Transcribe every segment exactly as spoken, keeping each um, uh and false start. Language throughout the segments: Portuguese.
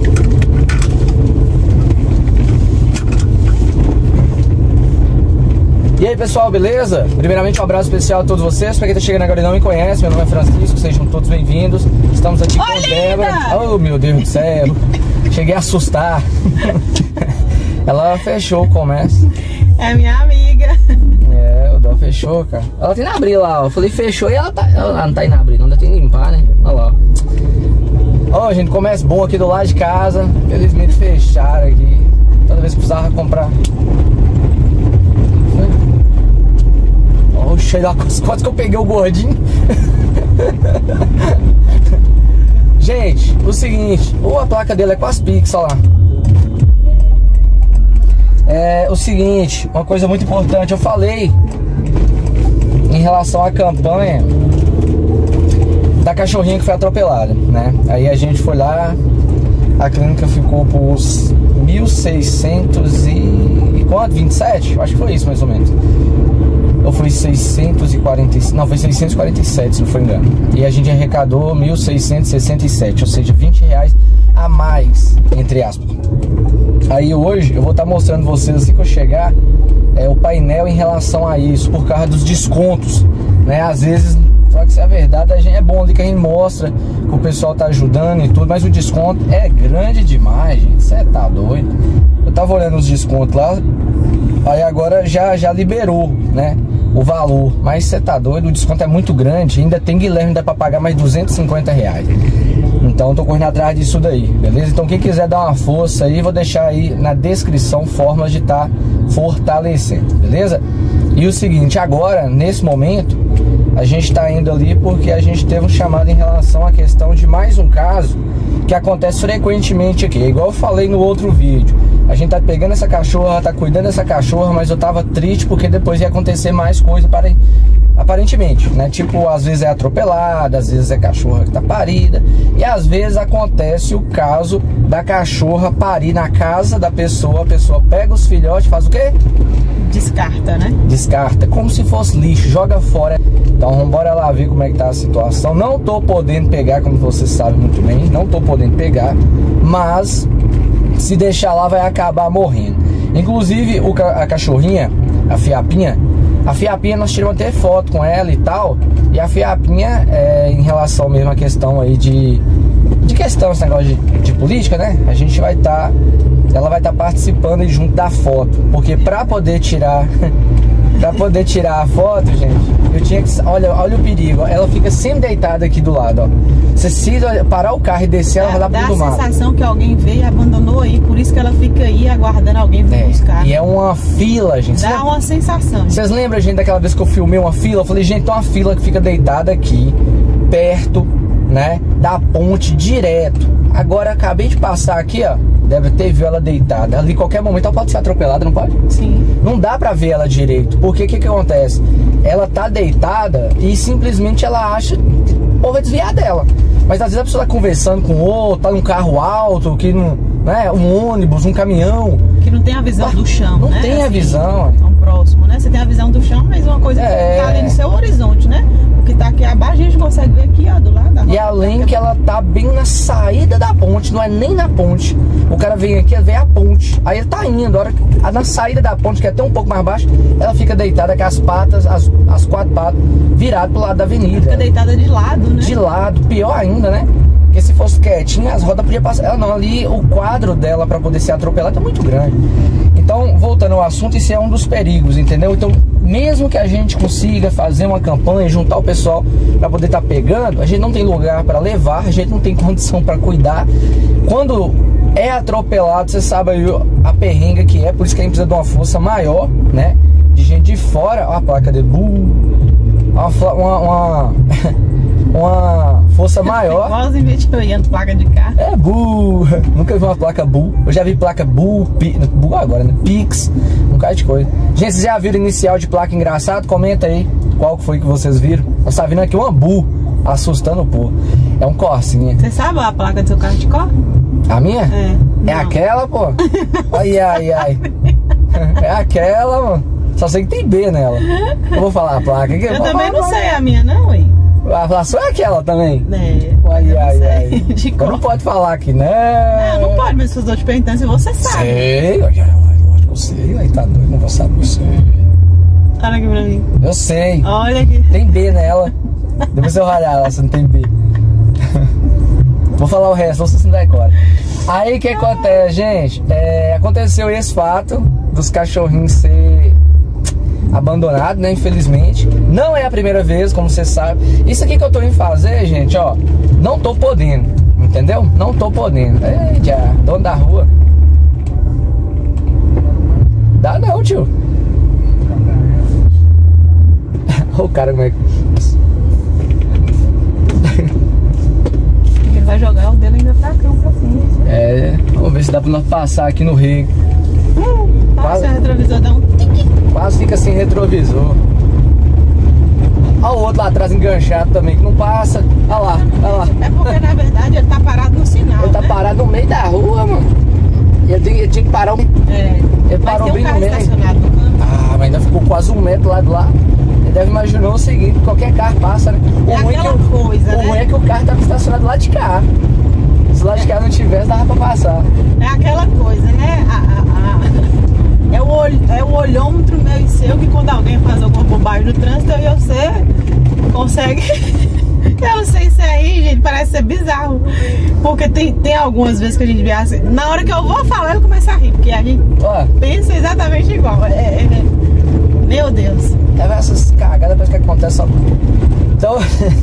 E aí pessoal, beleza? Primeiramente um abraço especial a todos vocês. Pra quem tá chegando agora e não me conhece, meu nome é Francisco, sejam todos bem-vindos. Estamos aqui com a Débora. Oh meu Deus do céu, cheguei a assustar. Ela fechou o comércio. É minha amiga. É, o Dó fechou, cara. Ela tem na abrir lá, ó. Eu falei fechou e ela tá. Ela não tá indo abrir, não, ainda tem que limpar, né? Olha lá, ó. Ó, gente, comércio bom aqui do lado de casa. Felizmente fecharam aqui. Toda vez que precisava comprar. Oxe, quase que eu peguei o gordinho. Gente, o seguinte, ou a placa dele é com as Pix, olha lá. É o seguinte, uma coisa muito importante, eu falei em relação à campanha da cachorrinha que foi atropelada, né? Aí a gente foi lá, a clínica ficou por mil e seiscentos e quanto? vinte e sete? Acho que foi isso mais ou menos. Ou foi seiscentos e quarenta, não, foi seiscentos e quarenta e sete, se não for engano. E a gente arrecadou mil seiscentos e sessenta e sete, ou seja, vinte reais a mais, entre aspas. Aí hoje eu vou estar mostrando vocês, assim que eu chegar, é, o painel em relação a isso, por causa dos descontos, né? Às vezes, só que se é a verdade, a gente, é bom ali que a gente mostra que o pessoal tá ajudando e tudo, mas o desconto é grande demais, gente. Você tá doido? Eu tava olhando os descontos lá, aí agora já, já liberou, né, o valor, mas você tá doido, o desconto é muito grande, ainda tem Guilherme, dá pra pagar mais duzentos e cinquenta reais. Então eu tô correndo atrás disso daí, beleza? Então quem quiser dar uma força aí, vou deixar aí na descrição formas de estar tá fortalecendo, beleza? E o seguinte, agora, nesse momento, a gente tá indo ali porque a gente teve um chamado em relação à questão de mais um caso que acontece frequentemente aqui. É igual eu falei no outro vídeo, a gente tá pegando essa cachorra, tá cuidando dessa cachorra, mas eu tava triste porque depois ia acontecer mais coisa para... aparentemente, né? Tipo, às vezes é atropelada, às vezes é cachorra que tá parida, e às vezes acontece o caso da cachorra parir na casa da pessoa, a pessoa pega os filhotes, faz o quê? Descarta, né? Descarta, como se fosse lixo, joga fora. Então vamos embora lá ver como é que tá a situação. Não tô podendo pegar, como vocês sabem muito bem, não tô podendo pegar, mas se deixar lá vai acabar morrendo. Inclusive o, a cachorrinha, a Fiapinha, A Fiapinha nós tiramos até foto com ela e tal. E a Fiapinha, é, em relação mesmo à questão aí de De questão, esse negócio de, de política, né? A gente vai estar tá, ela vai estar tá participando aí junto da foto. Porque pra poder tirar Pra poder tirar a foto, gente, eu tinha que... Olha, olha o perigo, ó. Ela fica sempre deitada aqui do lado, ó. Você precisa parar o carro e descer, ela vai lá pro meio do mato. Dá a sensação que alguém veio e abandonou aí, por isso que ela fica aí aguardando alguém vir é, buscar. E é uma fila, gente. Dá uma sensação. Vocês lembram, gente, daquela vez que eu filmei uma fila? Eu falei, gente, tem uma fila que fica deitada aqui, perto, né, da ponte, direto. Agora, acabei de passar aqui, ó. Deve ter visto ela deitada. Ali, qualquer momento, ela pode ser atropelada, não pode? Sim. Não dá pra ver ela direito. Porque o que que acontece? Ela tá deitada e simplesmente ela acha que o povo vai desviar dela. Mas às vezes a pessoa tá conversando com outro, tá num carro alto, que não, né, um ônibus, um caminhão. Que não tem a visão do chão, não né? Não tem assim, a visão. Tão próximo, né? Você tem a visão do chão, mas uma coisa é... que tá ali no seu horizonte, né? O que tá aqui abaixo, a gente consegue ver aqui, ó, do lado da E além que ela tá bem na saída da ponte, não é nem na ponte. O cara vem aqui, vê a ponte. Aí ele tá indo, a hora que, na saída da ponte, que é até um pouco mais baixo, ela fica deitada com as patas, as, as quatro patas, virada pro lado da avenida. Ela fica deitada de lado, né? De lado, pior ainda, né? Porque se fosse quietinha, as rodas podiam passar. Ela não, ali o quadro dela pra poder ser atropelada é muito grande. Então, voltando ao assunto, isso é um dos perigos, entendeu? Então, mesmo que a gente consiga fazer uma campanha, juntar o pessoal para poder estar tá pegando, a gente não tem lugar para levar, a gente não tem condição para cuidar. Quando é atropelado, você sabe aí a perrenga que é, por isso que a gente precisa de uma força maior, né? De gente de fora, ó, a placa de bull, uma, uma, uma, uma força maior. Igualzinho metralhando placa de carro. É bull, nunca vi uma placa bull. Eu já vi placa bull, pi, bull agora, né? Pix, um cara de coisa. Gente, vocês já viram inicial de placa engraçado? Comenta aí qual foi que vocês viram. Nós tá vindo aqui uma bull, assustando o povo. É um Corsinha. Você sabe a placa do seu carro de cor? A minha? É. É aquela, pô? Ai, ai, ai. É aquela, mano. Só sei que tem B nela. Eu vou falar a placa aqui. Eu, eu falar, também não sei vai. A minha não, hein? A sua é aquela também? É. Ai, ai, ai. De não pode falar aqui, né? Não, não menos que eu estou te perguntando se você sabe. Sei, lógico que eu sei. Aí tá doido, não vou saber, eu sei. Olha aqui pra mim. Eu sei. Olha aqui. Tem B nela. Depois eu olhar lá se não tem B. Vou falar o resto, não sei se não dá cora. Aí o que acontece, gente? É, aconteceu esse fato dos cachorrinhos ser abandonados, né? Infelizmente. Não é a primeira vez, como você sabe. Isso aqui que eu tô indo fazer, gente, ó. Não tô podendo, entendeu? Não tô podendo. Eita, dono da rua. Dá não, tio. Olha o cara como é que... Ele vai jogar o dele ainda pra cá, um pouquinho. É, vamos ver se dá pra nós passar aqui no rio. Hum, passa o retrovisor, dá um tique. Quase fica sem retrovisor. Olha o outro lá atrás enganchado também, que não passa. Olha lá, olha lá. É porque na verdade ele tá parado no sinal. Ele tá né? parado no meio da rua, mano. Ele, tem, ele tinha que parar. É. Ele parou tem um bem carro no meio. estacionado no canto. Ah, mas ainda ficou quase um metro lá do lado. Ele deve imaginar o seguinte: qualquer carro passa, né? O É ruim é que aquela o- coisa, o né? ruim é que o carro tava estacionado lá de cá. Se lá de cá não tivesse, dava pra passar. É aquela coisa, né? A, a, a... É, o olh... é o olhômetro meu e seu que quando alguém faz alguma bobagem no trânsito, eu e você consegue. Eu não sei se é aí, gente, parece ser bizarro. Porque tem, tem algumas vezes que a gente vê assim. Na hora que eu vou falar, ele começa a rir, porque a gente Ó, pensa exatamente igual. É, é, é... Meu Deus. é essas cagadas parece que acontece só. Então.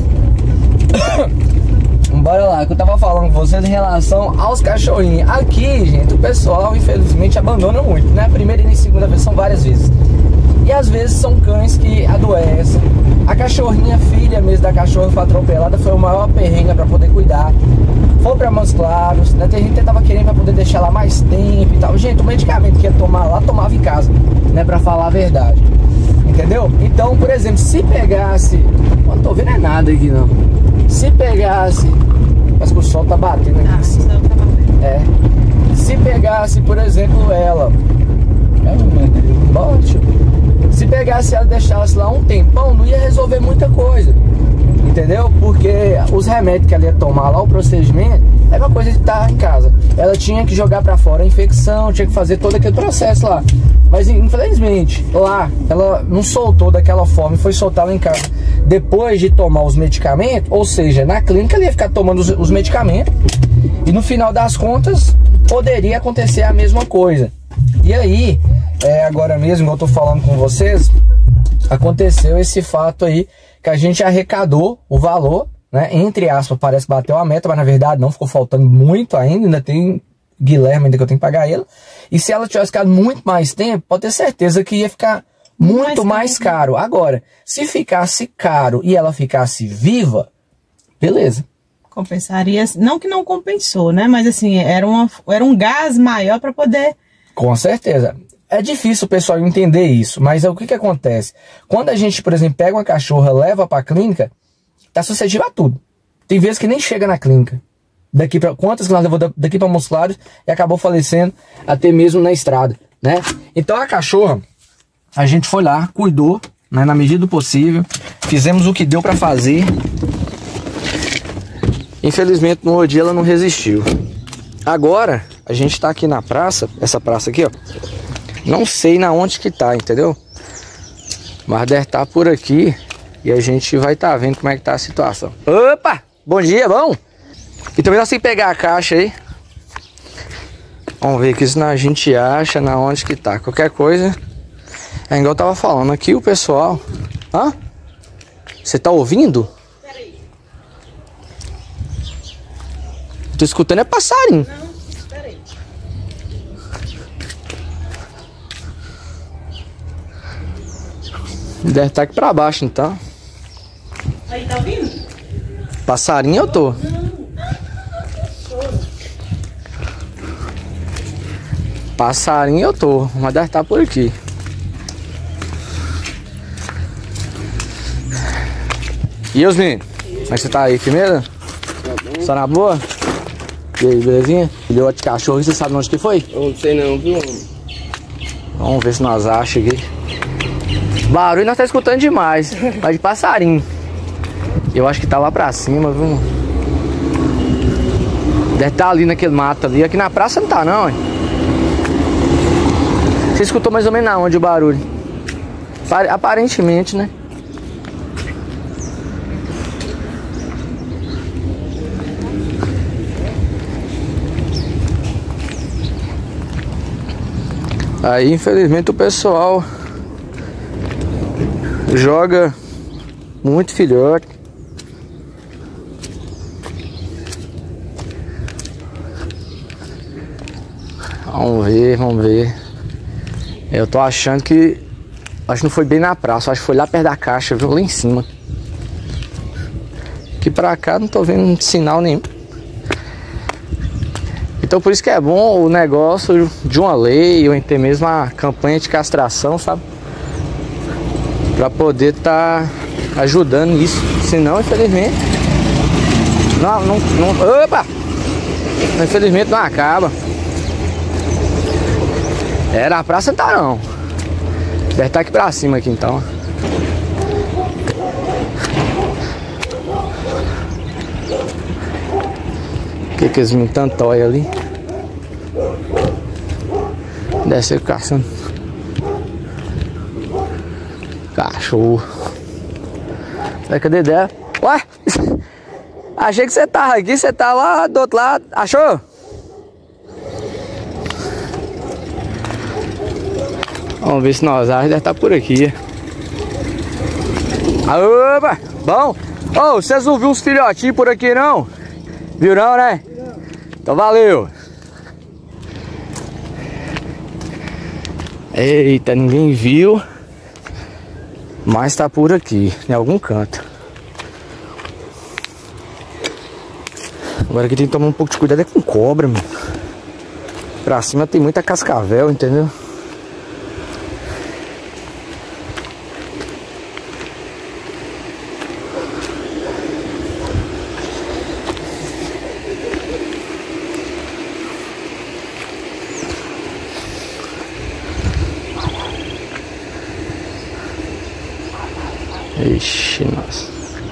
Bora lá, que eu tava falando com vocês em relação aos cachorrinhos. Aqui, gente, o pessoal infelizmente abandona muito, né? Primeira e na segunda vez são várias vezes. E às vezes são cães que adoecem. A cachorrinha, filha mesmo da cachorra que foi atropelada, foi o maior perrengue pra poder cuidar. Foi pra Montes Claros, né? Tem gente que tava querendo pra poder deixar lá mais tempo e tal. Gente, o medicamento que ia tomar lá, tomava em casa, né? Pra falar a verdade. Entendeu? Então, por exemplo, se pegasse... Eu não tô vendo é nada aqui, não. Se pegasse... Parece que o sol tá batendo aqui Ah, em isso cima. eu tava vendo. É. Se pegasse, por exemplo, ela... Bate. Se pegasse ela e deixasse lá um tempão, não ia resolver muita coisa. Entendeu? Porque os remédios que ela ia tomar lá, o procedimento, é uma coisa de estar em casa. Ela tinha que jogar pra fora a infecção, tinha que fazer todo aquele processo lá. Mas infelizmente, lá, ela não soltou daquela forma e foi soltar lá em casa. Depois de tomar os medicamentos, ou seja, na clínica ela ia ficar tomando os, os medicamentos. E no final das contas, poderia acontecer a mesma coisa. E aí, é, agora mesmo, eu tô falando com vocês, aconteceu esse fato aí, que a gente arrecadou o valor, né? Entre aspas, parece que bateu a meta, mas na verdade não, ficou faltando muito ainda, ainda tem Guilherme ainda que eu tenho que pagar ele. E se ela tivesse ficado muito mais tempo, pode ter certeza que ia ficar muito mais caro. Agora, se ficasse caro e ela ficasse viva, beleza. Compensaria, não que não compensou, né? Mas assim, era, uma, era um gás maior para poder... Com certeza. É difícil o pessoal entender isso, mas é o que que acontece? Quando a gente, por exemplo, pega uma cachorra, leva para a clínica, tá suscetível a tudo. Tem vezes que nem chega na clínica. Daqui pra, quantas que nós levou daqui para Montes Claros e acabou falecendo até mesmo na estrada, né? Então a cachorra, a gente foi lá, cuidou, né, na medida do possível, fizemos o que deu para fazer. Infelizmente no outro dia ela não resistiu. Agora a gente tá aqui na praça, essa praça aqui, ó. Não sei na onde que tá, entendeu? Mas deve estar por aqui e a gente vai estar tá vendo como é que tá a situação. Opa! Bom dia, bom? E também nós temos que pegar a caixa aí. Vamos ver que isso a gente acha na onde que tá. Qualquer coisa. É igual eu tava falando aqui, o pessoal. Hã? Você tá ouvindo? Peraí. Tô escutando é passarinho. Não, peraí. Deve estar aqui pra baixo então. Aí, tá ouvindo? Passarinho eu tô. Passarinho eu tô, mas deve estar por aqui. E os meninos? Como é que você tá aí, firmeza? Só na boa? E aí, belezinha? Deu outro cachorro, você sabe onde que foi? Eu não sei não, viu? Vamos ver se nós achamos aqui. Barulho nós tá escutando demais, mas de passarinho. Eu acho que tá lá pra cima, viu? Deve estar ali naquele mato ali. Aqui na praça não tá não, hein? Você escutou mais ou menos aonde o barulho? Aparentemente, né? Aí, infelizmente, o pessoal joga muito filhote. Vamos ver, vamos ver. Eu tô achando que... Acho que não foi bem na praça, acho que foi lá perto da caixa, viu? Lá em cima. Aqui pra cá não tô vendo sinal nenhum. Então por isso que é bom o negócio de uma lei, ou até mesmo a campanha de castração, sabe? Pra poder tá ajudando isso. Senão, infelizmente... Não, não, não... Opa! Infelizmente não acaba. É, na praça tá não. Deve estar aqui pra cima aqui então. O que que eles me tantóiam ali? Deve ser caçando cachorro. Cadê dela? Ué? Achei que você tava aqui, você tá lá do outro lado. Achou? Vamos ver se nós achamos, deve estar por aqui. Opa! Bom! Ô, oh, vocês não viram uns filhotinhos por aqui não? Viu não, né? Não. Então valeu! Eita, ninguém viu. Mas tá por aqui, em algum canto. Agora aqui tem que tomar um pouco de cuidado é com cobra, mano. Pra cima tem muita cascavel, entendeu? Ixi, nossa.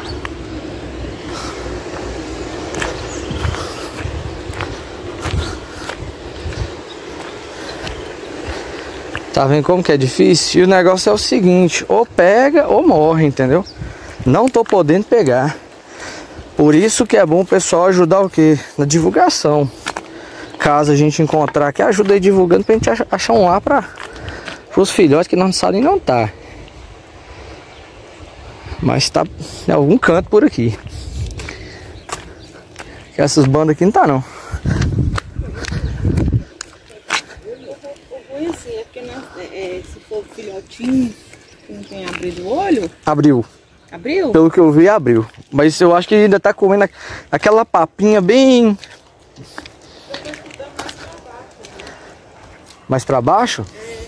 Tá vendo como que é difícil? E o negócio é o seguinte, ou pega ou morre, entendeu? Não tô podendo pegar. Por isso que é bom o pessoal ajudar o quê? Na divulgação. Caso a gente encontrar, que ajuda aí divulgando pra gente achar um lar para os filhotes que não sabem não tá. Mas tá em algum canto por aqui. Que essas bandas aqui não tá não. Assim, é porque nós, é, se for filhotinho que não tem abrido o olho. Abriu. Abriu? Pelo que eu vi, abriu. Mas eu acho que ainda tá comendo aquela papinha bem... Mais pra baixo? É.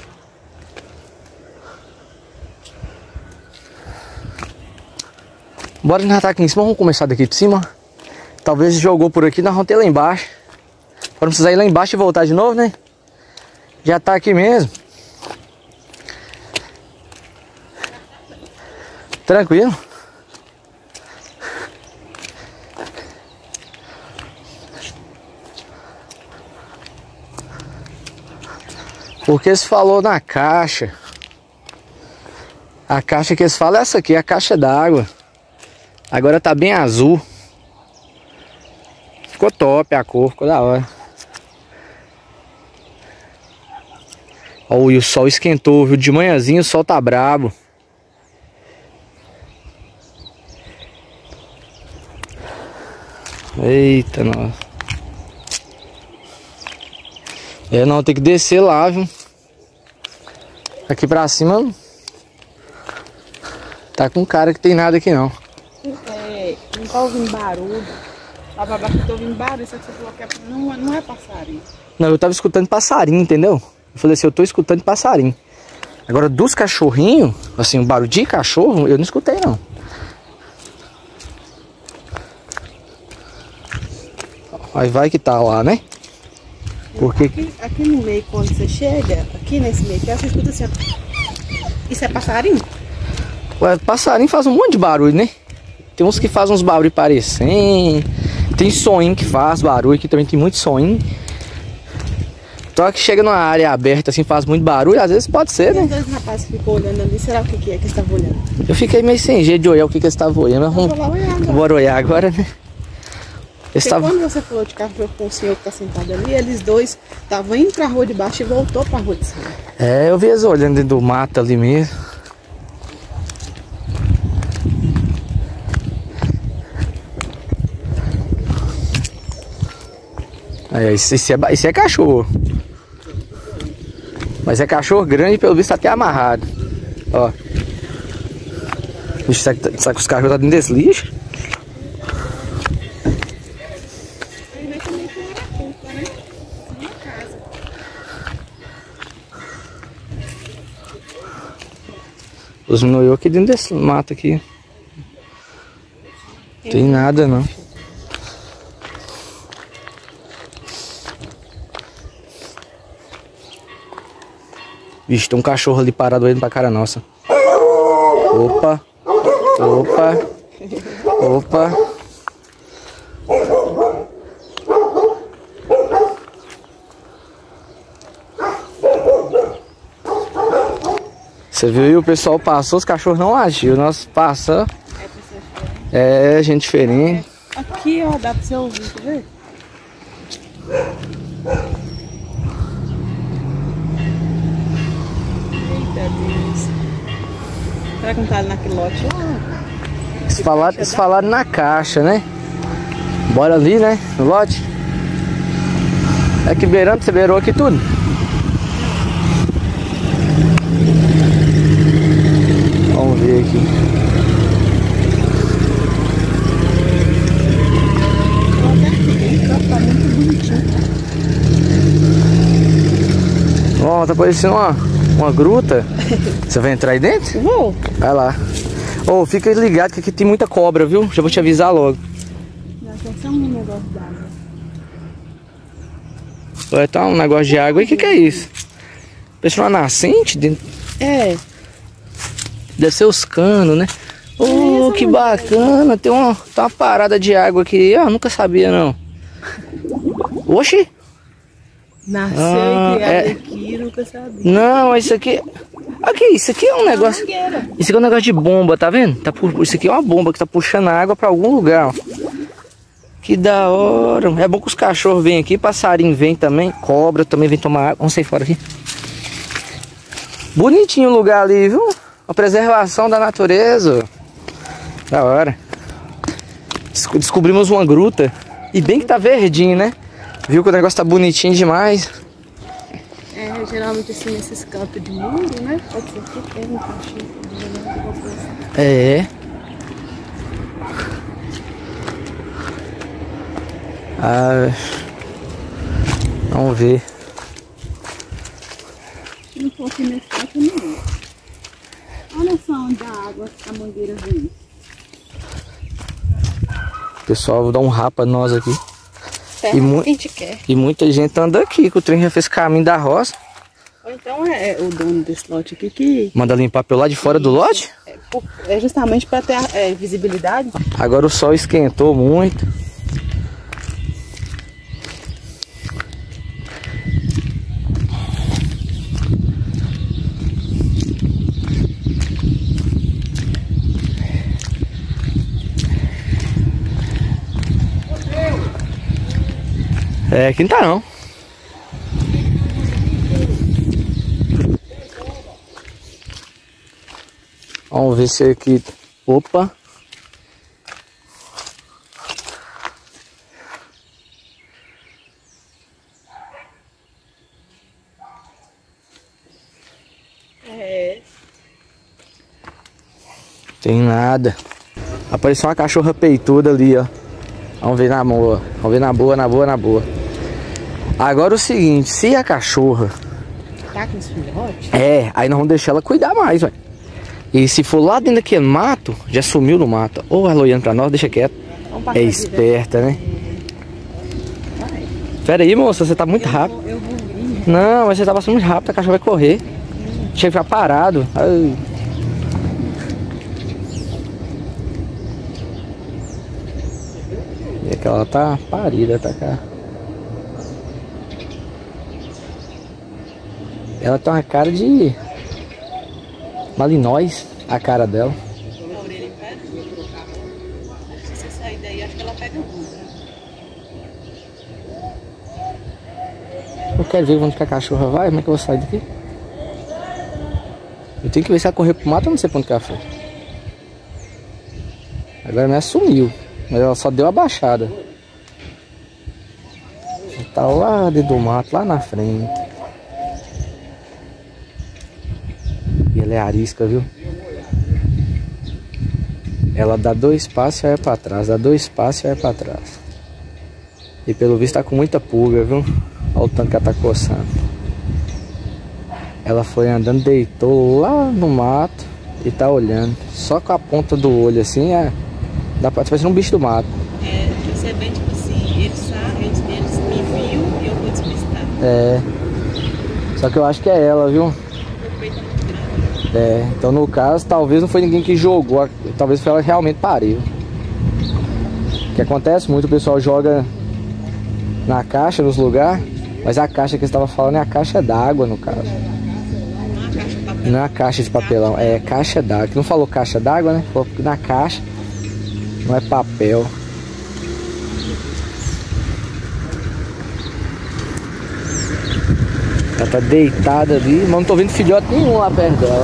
Bora nós tá aqui em cima, vamos começar daqui de cima. Talvez jogou por aqui, nós vamos ter lá embaixo. Agora precisar ir lá embaixo e voltar de novo, né? Já tá aqui mesmo. Tranquilo. Porque se falou na caixa. A caixa que eles falam é essa aqui, a caixa d'água. Agora tá bem azul. Ficou top a cor, ficou da hora. Ó, e o sol esquentou, viu? De manhãzinho o sol tá brabo. Eita, nossa. É, não, tem que descer lá, viu? Aqui pra cima tá com cara que tem nada aqui não. É, não tá ouvindo barulho. Lá pra baixo eu tô ouvindo barulho, só que você falou que é, não, não é passarinho. Não, eu tava escutando passarinho, entendeu? Eu falei assim, eu tô escutando passarinho. Agora dos cachorrinhos, assim, o barulho de cachorro, eu não escutei não. Aí vai que tá lá, né? Porque... Aqui, aqui no meio, quando você chega, aqui nesse meio, você escuta assim, ó. Isso é passarinho? Ué, passarinho faz um monte de barulho, né? Tem uns que fazem uns barulhos parecendo. Tem soninho que faz barulho, aqui também tem muito soninho. Só que chega numa área aberta assim, faz muito barulho, às vezes pode ser, né? Os dois rapazes ficou olhando ali, será o que, que é que eles estavam olhando? Eu fiquei meio sem jeito de olhar o que, que eles estavam olhando, mas vamos, lá olhar agora. bora olhar agora, né? Eles Porque tavam... quando você falou de carro com o senhor que tá sentado ali, eles dois estavam indo pra rua de baixo e voltou pra rua de cima. É, eu vi eles olhando dentro do mato ali mesmo. Aí, isso, isso, é, isso é cachorro. Mas é cachorro grande, pelo visto tá até amarrado. Ó. Vixe, será que, será que os cachorros tá dentro desse lixo? Os noiou aqui dentro desse mato aqui. Não tem nada não. Vixe, tem um cachorro ali parado olhando pra cara nossa. Opa. Opa. Opa. Você viu aí, o pessoal passou, os cachorros não agiu. Nós passamos. É, gente diferente. Aqui, ó, dá pra você ouvir, tá vendo? Eita Deus. Será que não tá ali naquele lote lá? Eles falaram, eles falaram na caixa, né? Bora ali, né? No lote. É que beirando, você beirou aqui tudo? Vamos ver aqui. Tá muito bonitinho. Ó, tá parecendo uma, uma gruta. Você vai entrar aí dentro? Vou. Vai lá. Ô, oh, fica ligado que aqui tem muita cobra, viu? Já vou te avisar logo. Não, tem só um negócio d'água. Vai tá um negócio de água aí, o que que é isso? Parece uma nascente dentro. É. Deve ser os canos, né? Oh, que bacana. Tem uma, tem uma parada de água aqui. Eu nunca sabia, não. Oxi. Nasceu Ah, e criado é. aqui, nunca sabia. Não, isso aqui... Aqui, isso aqui é um negócio... Isso aqui é um negócio de bomba, tá vendo? Tá pu... Isso aqui é uma bomba que tá puxando água pra algum lugar, ó. Que da hora. É bom que os cachorros vêm aqui, passarinho vem também, cobra também vem tomar água. Vamos sair fora aqui. Bonitinho o lugar ali, viu? A preservação da natureza. Da hora. Descobrimos uma gruta. E bem que tá verdinho, né? Viu que o negócio tá bonitinho demais. É, geralmente assim, nesses cantos de muro, né? Pode ser que tem um cachorro, alguma coisa assim. É. Ah, vamos ver. Se não fosse nesse canto, não. Olha só onde a água, a mangueira vem. Pessoal, vou dar um rapa nós aqui. Terra E, mu que a gente quer. e muita gente anda aqui, que o trem já fez caminho da roça. Ou então é o dono desse lote aqui que... Manda limpar pelo lado de fora do lote. É, por- é justamente para ter é, visibilidade. Agora o sol esquentou muito. É, aqui não tá não. Vamos ver se aqui... Opa! É. Tem nada. Apareceu uma cachorra peituda ali, ó. Vamos ver na boa. Vamos ver na boa, na boa, na boa. Agora o seguinte, se a cachorra... Tá com os filhotes? É, aí nós vamos deixar ela cuidar mais, velho. E se for lá dentro daquele mato, já sumiu no mato. Ou ela olhando pra nós, deixa quieto. Vamos passar É aqui, esperta, né? vai. Pera aí, moça, você tá muito rápido. Eu vou vir. Não, mas você tá passando muito rápido, a cachorra vai correr. Tinha que ficar parado. Ai. E aquela tá parida, tá cá. Ela tem uma cara de malinóis, a cara dela. A orelha em pé? Se você sair daí, acho que ela pega muito. Eu quero ver onde que a cachorra vai, como é que eu vou sair daqui? Eu tenho que ver se ela correr pro mato, eu não sei pra onde que ela foi. Agora ela sumiu, mas ela só deu a baixada. Ela tá lá dentro do mato, lá na frente. E ela é arisca, viu? Ela dá dois passos e vai pra trás, dá dois passos e vai pra trás. E pelo visto tá com muita pulga, viu? Olha o tanto que ela tá coçando. Ela foi andando, deitou lá no mato e tá olhando. Só com a ponta do olho assim, é, dá pra parecer um bicho do mato. É, você é bem tipo assim, eles sabem, eles, eles me viu e eu vou despistar. É. Só que eu acho que é ela, viu? O peito é muito grande. É, então no caso, talvez não foi ninguém que jogou, talvez foi ela que realmente pariu. O que acontece muito, o pessoal joga na caixa, nos lugares, mas a caixa que você estava falando é a caixa d'água, no caso. Não é a caixa de papelão, é caixa d'água. Que não falou caixa d'água, né? Falou na caixa, não é papel. Ela tá deitada ali, mas não tô vendo filhote nenhum lá perto dela.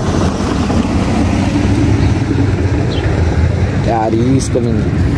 É arisca, menino.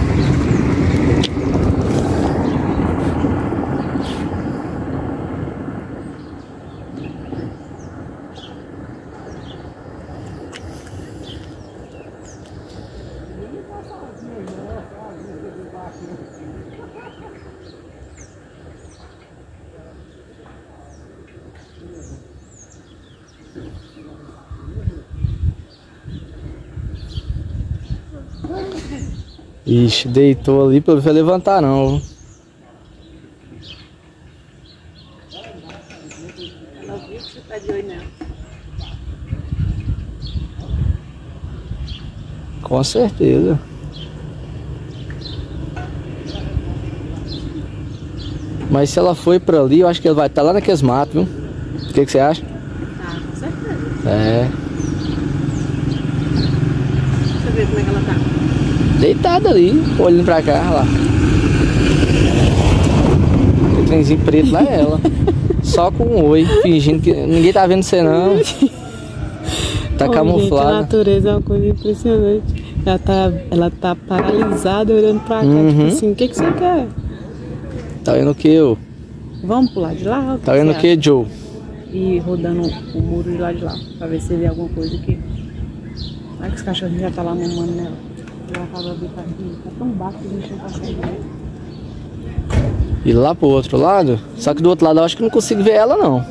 Ixi, deitou ali, pelo vai levantar não. Ela viu que você tá de olho nela. Com certeza. Mas se ela foi pra ali, eu acho que ela vai estar lá naqueles matos, viu? O que, que você acha? Ah, com certeza. É. Deixa eu ver como é que ela tá. Deitada ali, olhando pra cá, olha lá. O trenzinho preto lá é ela. Só com um oi, fingindo que ninguém tá vendo você não. Tá oh, camuflada. Gente, a natureza é uma coisa impressionante. Ela tá, ela tá paralisada olhando pra cá, Uhum. tipo assim, o que, que você quer? Tá vendo o que, eu? Vamos pular de lá? Tá vendo o que, Joe? E rodando o muro de lá de lá, pra ver se vê alguma coisa que... Olha que os cachorrinhos já tá lá mamando nela. Ela acaba de tá tão baixo que a gente não consegue ver. E lá pro outro lado, só que do outro lado eu acho que não consigo ver ela não.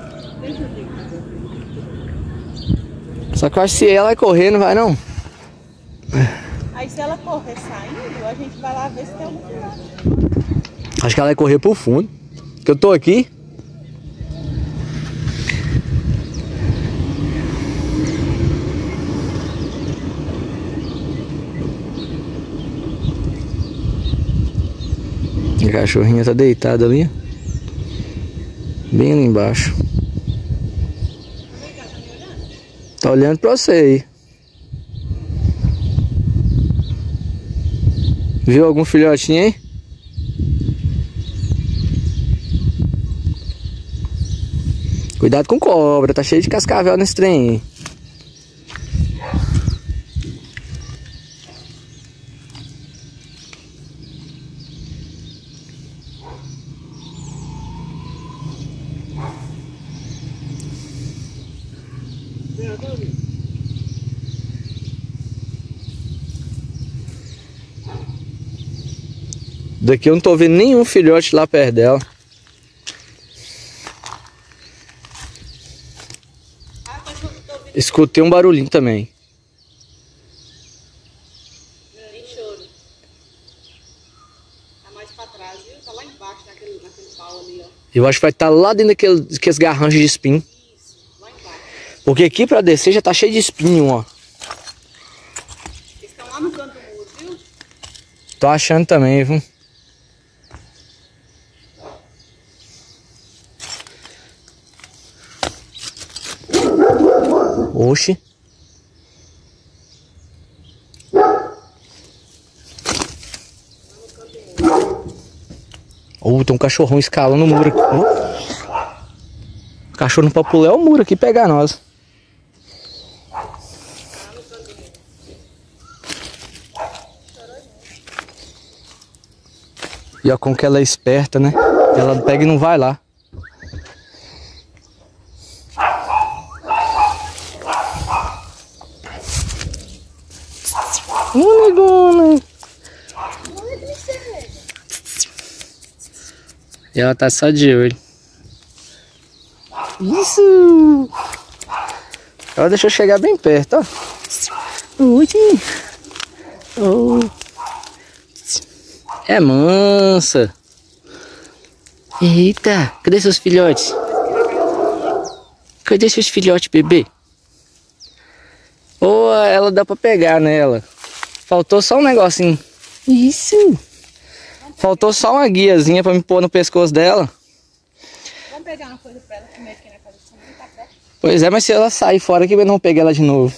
Só que eu acho que se ela correr não vai não. Aí se ela correr saindo, a gente vai lá ver se tem algum lugar. Acho que ela vai correr pro fundo. Que eu tô aqui. A cachorrinha tá deitada ali. Bem ali embaixo. Tá olhando pra você aí. Viu algum filhotinho aí? Cuidado com cobra, tá cheio de cascavel nesse trem aí. Daqui eu não tô vendo nenhum filhote lá perto dela. Escutei um barulhinho também. Tem choro. Tá mais pra trás, viu? Tá lá embaixo, naquele, naquele pau ali, ó. Eu acho que vai estar lá dentro daquele, daqueles garranchos de espinho. Isso, lá embaixo. Porque aqui pra descer já tá cheio de espinho, ó. Eles estão lá no canto do muro, viu? Tô achando também, viu? Oxi. Oh, tem um cachorrão escalando o muro aqui. Oh. O cachorro não pode pular o muro aqui e pegar nós. E ó, como que ela é esperta, né? Ela pega e não vai lá. Hum, negona. E ela tá só de olho. Isso! Ela deixou chegar bem perto, ó. Ui! Oh. É mansa. Eita, cadê seus filhotes? Cadê seus filhotes, bebê? Ou oh, ela dá pra pegar nela. Faltou só um negocinho. Isso! Faltou só uma guiazinha pra me pôr no pescoço dela. Vamos pegar uma coisa pra ela comer aqui na casa do Samuel, tá perto? Pois é, mas se ela sair fora aqui, eu não pegar ela de novo.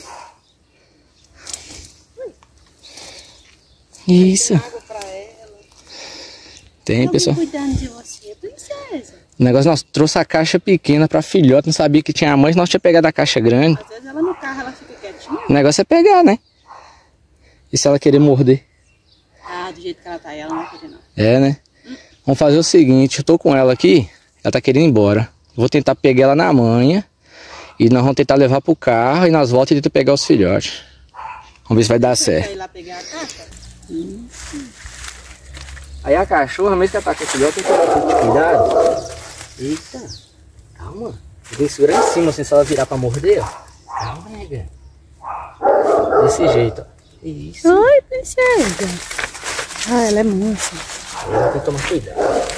Isso. Tem água pra ela. Tem, pessoal. Cuidando de você, princesa. O negócio, nós trouxe a caixa pequena pra filhote, não sabia que tinha a mãe, nós tinha pegado a caixa grande. Às vezes ela no carro, ela fica quietinha. O negócio é pegar, né? E se ela querer morder? Ah, do jeito que ela tá aí, ela não vai querer não. É, né? Hum. Vamos fazer o seguinte, eu tô com ela aqui, ela tá querendo ir embora. Vou tentar pegar ela na manha e nós vamos tentar levar pro carro e nós voltamos e tentar pegar os filhotes. Vamos ver se vai dar Você certo. quer ir lá pegar a caixa? Hum. Aí a cachorra, mesmo que ela tá com o filhote, tem que tomar um pouco de cuidado. Eita, calma. Tem que segurar em cima, assim, se ela virar pra morder, ó. Calma, nega. Desse jeito, ó. Isso. Oi, princesa. Ah, ela é mansa. Ela tem que tomar cuidado.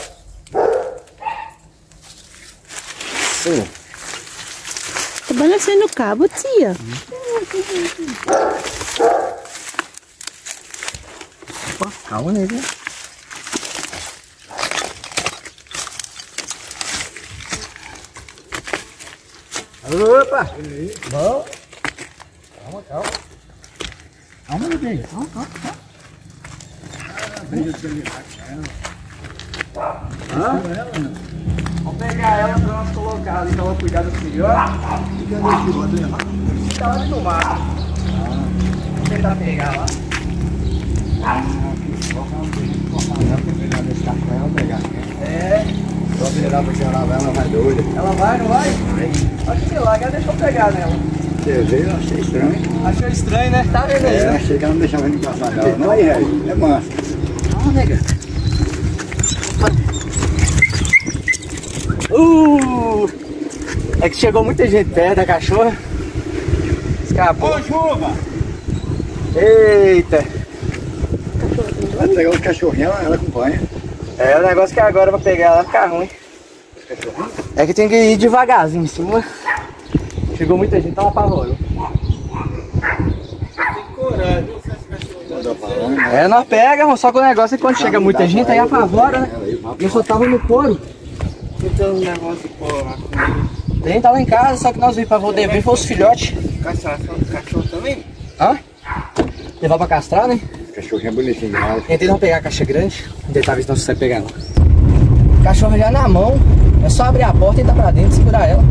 Sim. Tá balançando o cabo, tia. Opa, calma, nega. Opa! Bom. Calma, calma. Calma, bebê. Calma, calma, calma. Hã? Vamos pegar ela pra nós colocar ali, pra ela cuidar do filhote. Tá lá no mato. Vamos tentar pegar lá. É. Só virar porque ela vai, ela vai doida. Ela vai, não vai? Acho que lá, ela deixou pegar nela. Você veio, eu achei estranho. Achou estranho, né? Tá vendo aí, É, né? achei que ela não deixava ele passar nela. Não, aí, é manso. Não, nega. Uh! É que chegou muita gente perto da cachorra. Escapou. Ô, chuva! Eita! Vai pegar os cachorrinhos, ela, ela acompanha. É o negócio que agora vai pegar ela vai ficar ruim. É que tem que ir devagarzinho em cima. Chegou muita gente, tá uma apavorou. É, nós pegamos, só que o negócio é que quando chega muita gente, aí apavora, né? Eu só tava no couro. Tem um negócio por Tem, tá lá em casa, só que nós vimos pra poder ver foi os filhotes. castração do cachorro também? Hã? Levar pra castrar, né? Cachorrinho é bonitinho demais. Tentei não pegar a caixa grande, tentar ver se não consegue pegar não. Cachorro já na mão, é só abrir a porta e entrar pra dentro e segurar ela.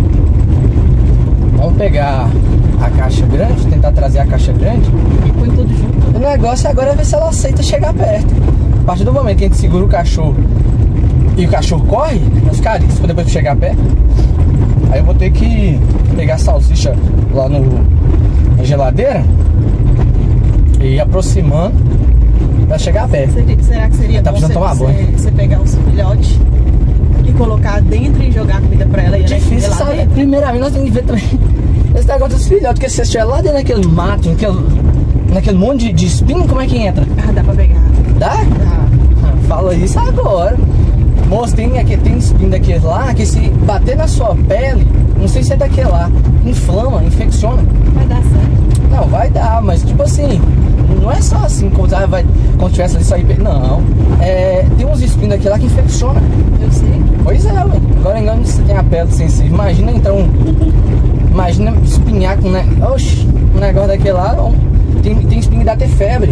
Vamos pegar a caixa grande, tentar trazer a caixa grande e põe tudo junto. O negócio agora é ver se ela aceita chegar perto. A partir do momento que a gente segura o cachorro e o cachorro corre, vai ficar ali, se for depois de chegar perto. Aí eu vou ter que pegar a salsicha lá no, na geladeira e ir aproximando pra chegar perto. Será que seria Tá bom precisando tomar você, banho. você pegar uns filhotes e colocar dentro e jogar a comida pra ela e ela Difícil, lá sabe? dentro? Primeiramente nós temos que ver também esse negócio dos filhotes, porque se você estiver lá dentro naquele mato, naquele, naquele monte de, de espinho, como é que entra? Ah, dá pra pegar. Dá? Dá. Fala isso agora. Moço, tem, aqui, tem espinho daquele lá que se bater na sua pele, não sei se é daquele lá, inflama, infecciona. Vai dar certo. Não, vai dar, mas tipo assim, não é só assim, como ah, vai, quando tivesse ali sair. Não. É, tem uns espinhos aqui lá que infecciona. Eu sei. Pois é, ué. Agora engano se tem a pele sensível. Imagina então. Imagina espinhar com né, oxe, um negócio daquele lá. Tem, tem espinho que dá até febre.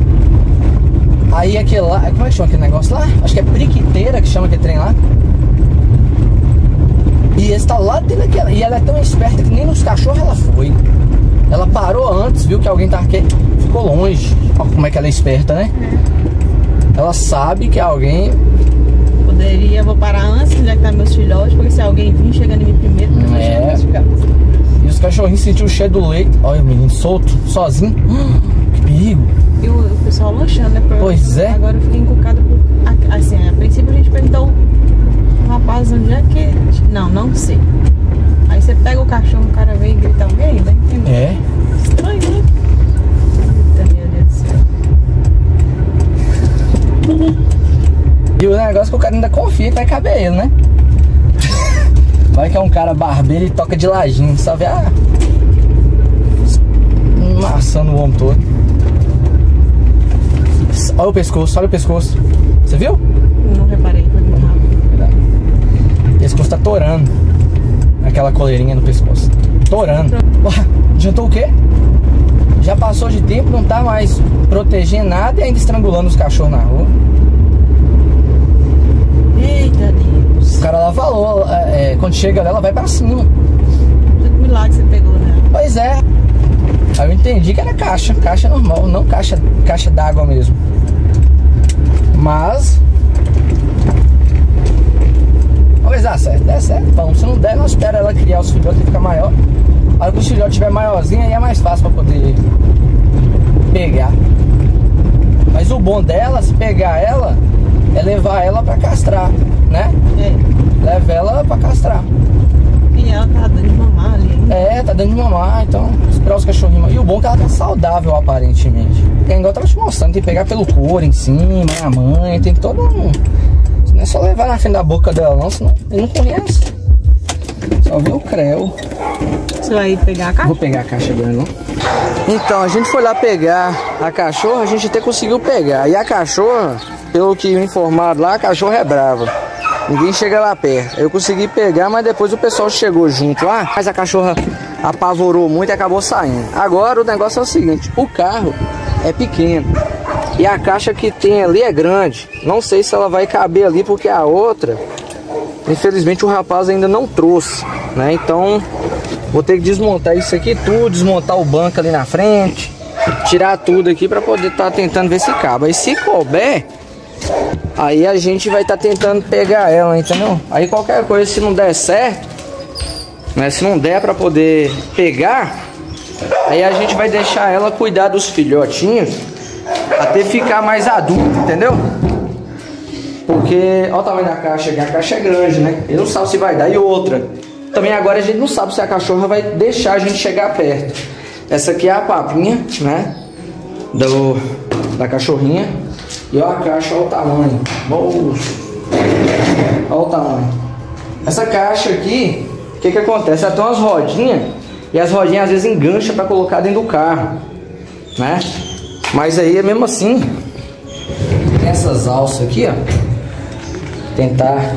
Aí aquele lá. Como é que chama aquele negócio lá? Acho que é periquiteira que chama aquele trem lá. E esse tá lá dentro daquela. E ela é tão esperta que nem nos cachorros ela foi. Ela parou antes, viu que alguém tá aqui, ficou longe. Olha como é que ela é esperta, né? É. Ela sabe que alguém... Poderia, vou parar antes, já que tá meus filhotes, porque se alguém vir chegando em mim primeiro, é. E os cachorrinhos sentiram o cheiro do leite. Olha o menino solto, sozinho. Hum, que perigo. E o, o pessoal lanchando, né? Por... Pois é. Agora eu fiquei encucado por... Assim, a princípio a gente perguntou o rapaz onde é que... Não, não sei. Aí você pega o cachorro, o cara vem e grita alguém, né? É. Estranho, né? Eita, meu Deus do céu. E o negócio é que o cara ainda confia que vai caber ele, né? Vai que é um cara barbeiro e toca de ladinho, só vê a... maçando o homem todo. Olha o pescoço, olha o pescoço. Você viu? Não reparei, foi muito rápido. O pescoço tá torando. Aquela coleirinha no pescoço. Torando. Ué, adiantou o quê? Já passou de tempo, não tá mais protegendo nada e ainda estrangulando os cachorros na rua. Eita Deus. O cara lá falou, é, quando chega lá, ela vai pra cima. Que milagre você pegou, né? Pois é. Aí eu entendi que era caixa, caixa normal, não caixa, caixa d'água mesmo. Mas... talvez dá certo, dá certo. Bom, se não der, nós espera ela criar os filhotes e ficar maior. A hora que o filhote estiver maiorzinho, aí é mais fácil pra poder pegar. Mas o bom dela, se pegar ela, é levar ela pra castrar, né? É. Leva ela pra castrar. E ela tá dando de mamar ali, né? É, tá dando de mamar, então esperar os cachorrinhos. E o bom é que ela tá saudável, aparentemente. É igual eu tava te mostrando, tem que pegar pelo couro em cima, a mãe, tem que todo um... Não é só levar na frente da boca dela não, senão ele não conhece. Só vê o creu. Você vai pegar a caixa? Vou pegar a caixa dela, não? Então, a gente foi lá pegar a cachorra, a gente até conseguiu pegar. E a cachorra, pelo que me informaram lá, a cachorra é brava. Ninguém chega lá perto. Eu consegui pegar, mas depois o pessoal chegou junto lá. Mas a cachorra apavorou muito e acabou saindo. Agora o negócio é o seguinte, o carro é pequeno. E a caixa que tem ali é grande. Não sei se ela vai caber ali, porque a outra, infelizmente o rapaz ainda não trouxe, né? Então vou ter que desmontar isso aqui tudo, desmontar o banco ali na frente, tirar tudo aqui para poder estar tá tentando ver se cabe. E se couber, aí a gente vai estar tá tentando pegar ela, entendeu? Aí qualquer coisa, se não der certo, né? Se não der para poder pegar, aí a gente vai deixar ela cuidar dos filhotinhos até ficar mais adulto, entendeu? Porque, olha o tamanho da caixa aqui, a caixa é grande, né? Ele não sabe se vai dar. E outra, também agora a gente não sabe se a cachorra vai deixar a gente chegar perto. Essa aqui é a papinha, né? Do, da cachorrinha. E olha a caixa, olha o tamanho. Olha o tamanho. Essa caixa aqui, o que que acontece? Ela tem umas rodinhas, e as rodinhas às vezes engancham para colocar dentro do carro, né? Mas aí, mesmo assim, tem essas alças aqui, ó. Tentar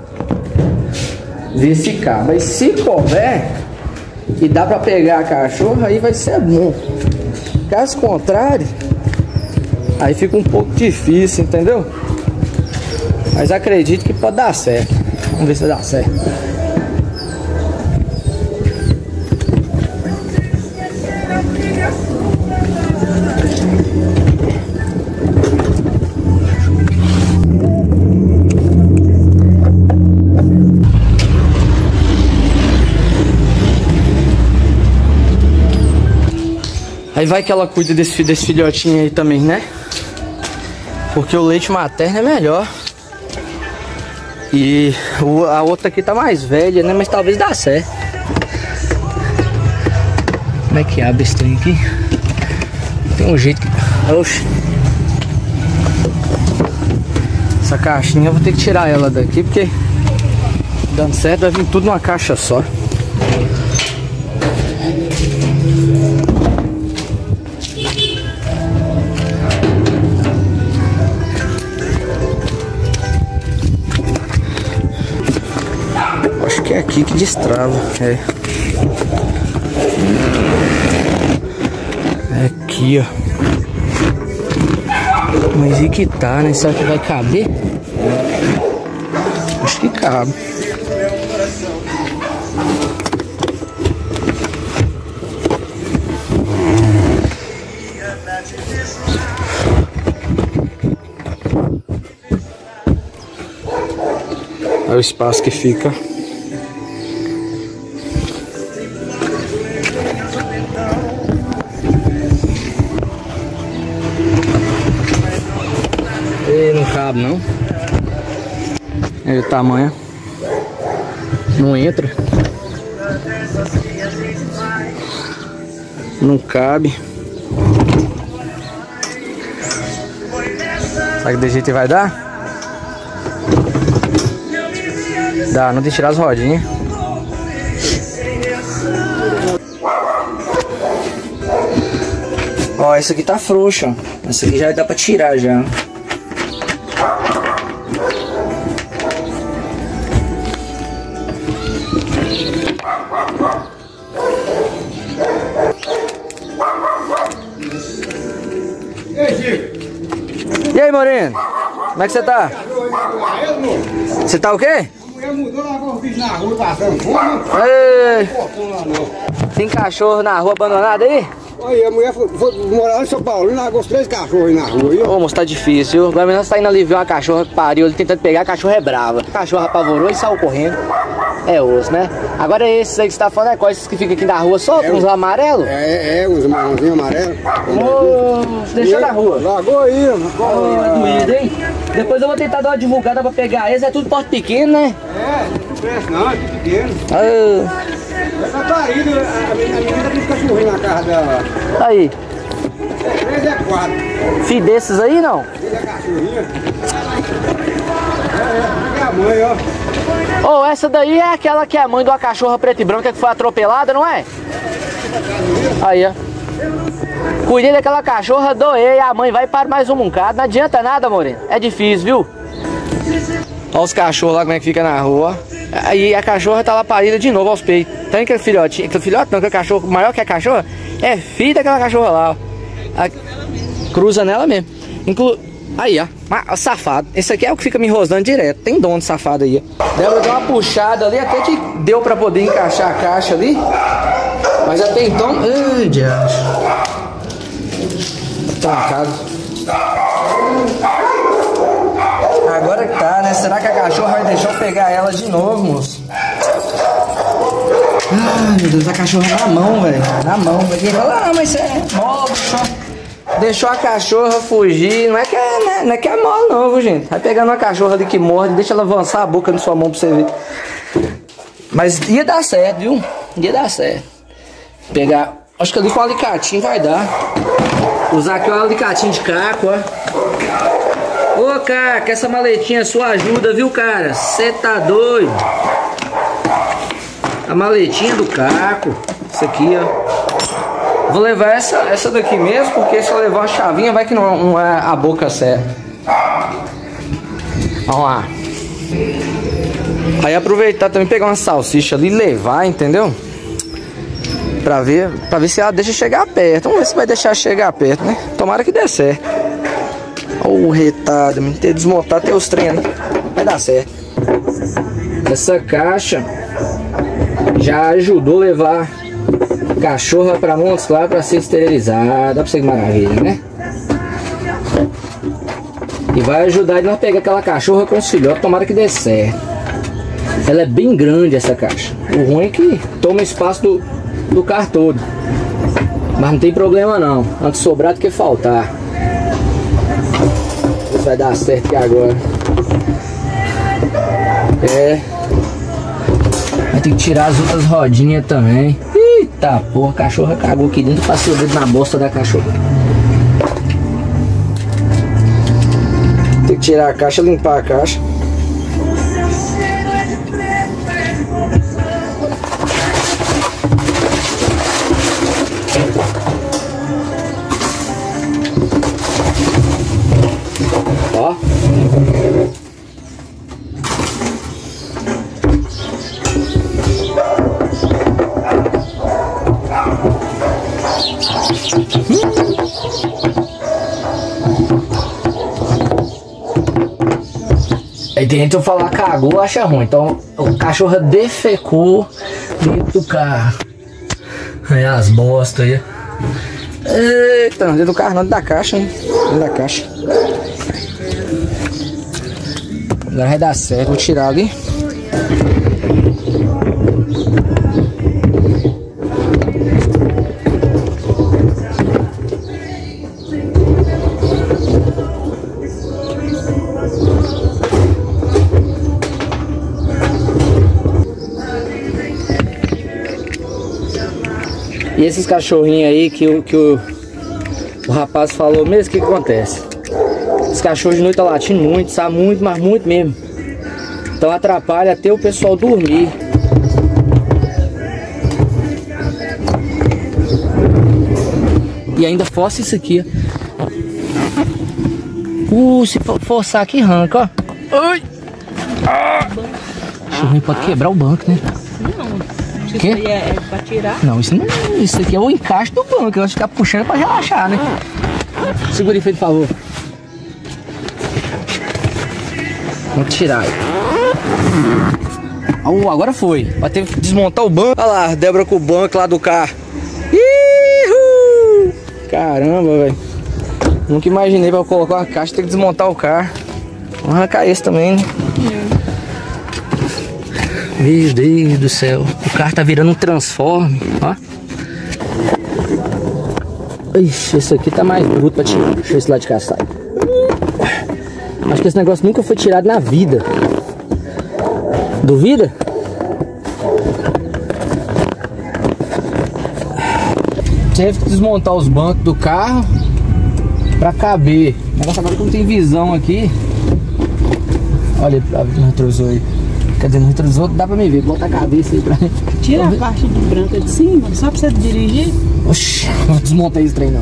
verificar. Mas se couber e dá pra pegar a cachorra, aí vai ser bom. Caso contrário, aí fica um pouco difícil, entendeu? Mas acredito que pode dar certo. Vamos ver se dá certo. Aí vai que ela cuida desse, desse filhotinho aí também, né? Porque o leite materno é melhor. E o, a outra aqui tá mais velha, né? Mas talvez dá certo. Como é que abre esse trem aqui? Tem um jeito que... Oxi. Essa caixinha eu vou ter que tirar ela daqui, porque dando certo vai vir tudo numa caixa só. é aqui que destrava. É. É aqui, ó. Mas e que tá, né? Será que vai caber? Acho que cabe. Olha o espaço que fica. E não cabe não. É o tamanho. Não entra. Não cabe. Será que desse jeito vai dar? Dá, não tem que tirar as rodinhas. Ó, essa aqui tá frouxa. Essa aqui já dá pra tirar já. E aí, Moreno? Como é que você tá? Você tá o quê? Mudou lá com os bichos na rua passando fome. Ei, tem cachorro na rua abandonado aí? Aí a mulher foi, foi morar lá em São Paulo, largou os três cachorros aí na rua. Aí, Ô, moço, tá difícil. Agora mesmo você tá indo ali ver uma cachorra que pariu, ele tentando pegar, a cachorra é brava. A cachorra apavorou e saiu correndo. É osso, né? Agora esses aí que você tá falando, é quais esses que ficam aqui na rua só, é, uns amarelos? É, é, uns marronzinhos amarelos. Ô, você deixou na rua? Largou aí, Ô, é doído, hein? Depois eu vou tentar dar uma divulgada pra pegar eles, é tudo porte pequeno, né? É, não cresce não, é tudo pequeno. Ah. Tá parido, a menina tá com cachorrinho na casa dela. Aí. É três, é quatro. Filho desses aí, não? Três é cachorrinha. É, é, é a mãe, ó. Ô, oh, essa daí é aquela que é a mãe de uma cachorra preta e branca que foi atropelada, não é? Aí, ó. Cuidei daquela cachorra, doei, a mãe vai para mais um bocado. Não adianta nada, Moreno. É difícil, viu? Olha os cachorros lá como é que fica na rua. Aí a cachorra tá lá parida de novo aos peitos. Tem aquele filhotinho, aquele filhote não, aquele cachorro maior que a cachorra, é filho daquela cachorra lá, ó. A, cruza nela mesmo. Inclu aí, ó, mas, safado. Esse aqui é o que fica me rosnando direto. Tem dono de safado aí, ó. Deu dar uma puxada ali, até que deu pra poder encaixar a caixa ali. Mas até então... Ai, diacho. Trancado. Agora que tá, né? Será que a cachorra vai deixar eu pegar ela de novo, moço? Ai, meu Deus, a cachorra na mão, velho. Na mão. Vai falar, ah, mas você é mole, só. Deixou a cachorra fugir. Não é que é, né? Não é que é mole, não, viu, gente? Vai pegando uma cachorra ali que morde, deixa ela avançar a boca na sua mão pra você ver. Mas ia dar certo, viu? Ia dar certo. Pegar. Acho que ali com o alicatinho vai dar. Usar aqui o alicatinho de caco, ó. Ô, cara, que essa maletinha sua ajuda, viu, cara? Você tá doido? A maletinha do caco. Isso aqui, ó. Vou levar essa, essa daqui mesmo, porque se eu levar a chavinha, vai que não, não é a boca certa. Vamos lá. Aí aproveitar também, pegar uma salsicha ali e levar, entendeu? Pra ver, pra ver se ela deixa chegar perto. Vamos ver se vai deixar chegar perto, né? Tomara que dê certo. Ô, oh, retado, me ter desmontado até os treinos. Vai dar certo. Essa caixa já ajudou a levar cachorra pra Montes Claros pra ser esterilizada. Dá pra você que maravilha, né? E vai ajudar a não pegar aquela cachorra com os filhotes. Tomara que dê certo. Ela é bem grande, essa caixa. O ruim é que toma espaço do, do carro todo. Mas não tem problema não. Antes sobrar do que faltar. Isso vai dar certo aqui agora. É. Vai ter que tirar as outras rodinhas também. Eita porra, a cachorra cagou aqui dentro. Passei o dedo na bosta da cachorra. Tem que tirar a caixa, limpar a caixa. Ó. tem gente que falar cagou, acha ruim. Então o cachorro defecou dentro do carro. Aí as bostas aí. Eita, dentro do carro não, dentro da caixa, hein? Dentro da caixa. Agora vai dar certo, vou tirar ali. E esses cachorrinhos aí que, o, que o, o rapaz falou mesmo, o que, que acontece? Os cachorros de noite estão latindo muito, sabe? Muito, mas muito mesmo. Então atrapalha até o pessoal dormir. E ainda força isso aqui, ó. Uh, se forçar aqui arranca, ó. Ai! Ah! Cachorrinho pode quebrar o banco, né? Isso aí é, é pra tirar? Não, isso não. Isso aqui é o encaixe do banco. Eu vou ficar puxando pra relaxar, né? Segura aí, por favor. Vamos tirar aí. Oh, agora foi. Vai ter que desmontar o banco. Olha lá, Débora com o banco lá do carro. Ihu! Caramba, velho. Nunca imaginei pra eu colocar uma caixa ter que desmontar o carro. Vamos arrancar esse também, né? Meu Deus do céu. O carro tá virando um transforme, ó. Ixi, esse aqui tá mais bruto pra tirar. Deixa eu ver esse lá de cá sai. Acho que esse negócio nunca foi tirado na vida. Duvida? Teve que desmontar os bancos do carro pra caber. O negócio agora que não tem visão aqui. Olha pra no retrovisor aí. Quer dizer, no retrovisor dá pra me ver. Bota a cabeça aí pra mim. Tira a parte de branca de cima, só pra você dirigir. Oxi, não desmontei esse trem não.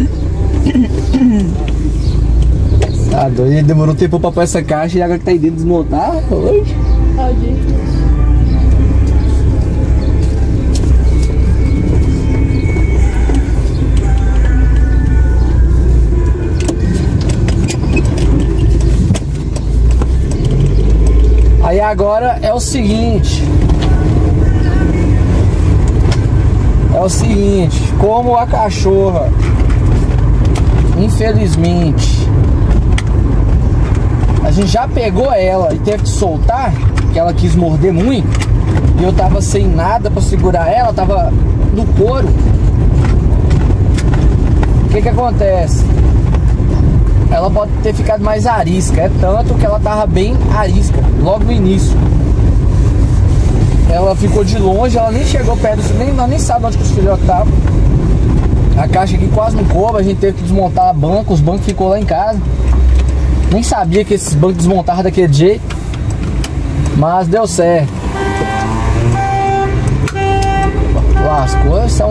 Tá doido, demorou um tempo pra pôr essa caixa e agora que tá aí dentro desmontar. Oi. Pode ir. Aí agora é o seguinte. É o seguinte, como a cachorra, infelizmente, a gente já pegou ela e teve que soltar, que ela quis morder muito, e eu tava sem nada pra segurar ela, tava no couro. O que que acontece? Ela pode ter ficado mais arisca, é tanto que ela tava bem arisca, logo no início. Ela ficou de longe, ela nem chegou perto, nem, nós nem sabe onde que os filhotes estavam. A caixa aqui quase não coube, a gente teve que desmontar a banca, os bancos ficou lá em casa. Nem sabia que esses bancos desmontavam daquele jeito, mas deu certo. Lá, as coisas são...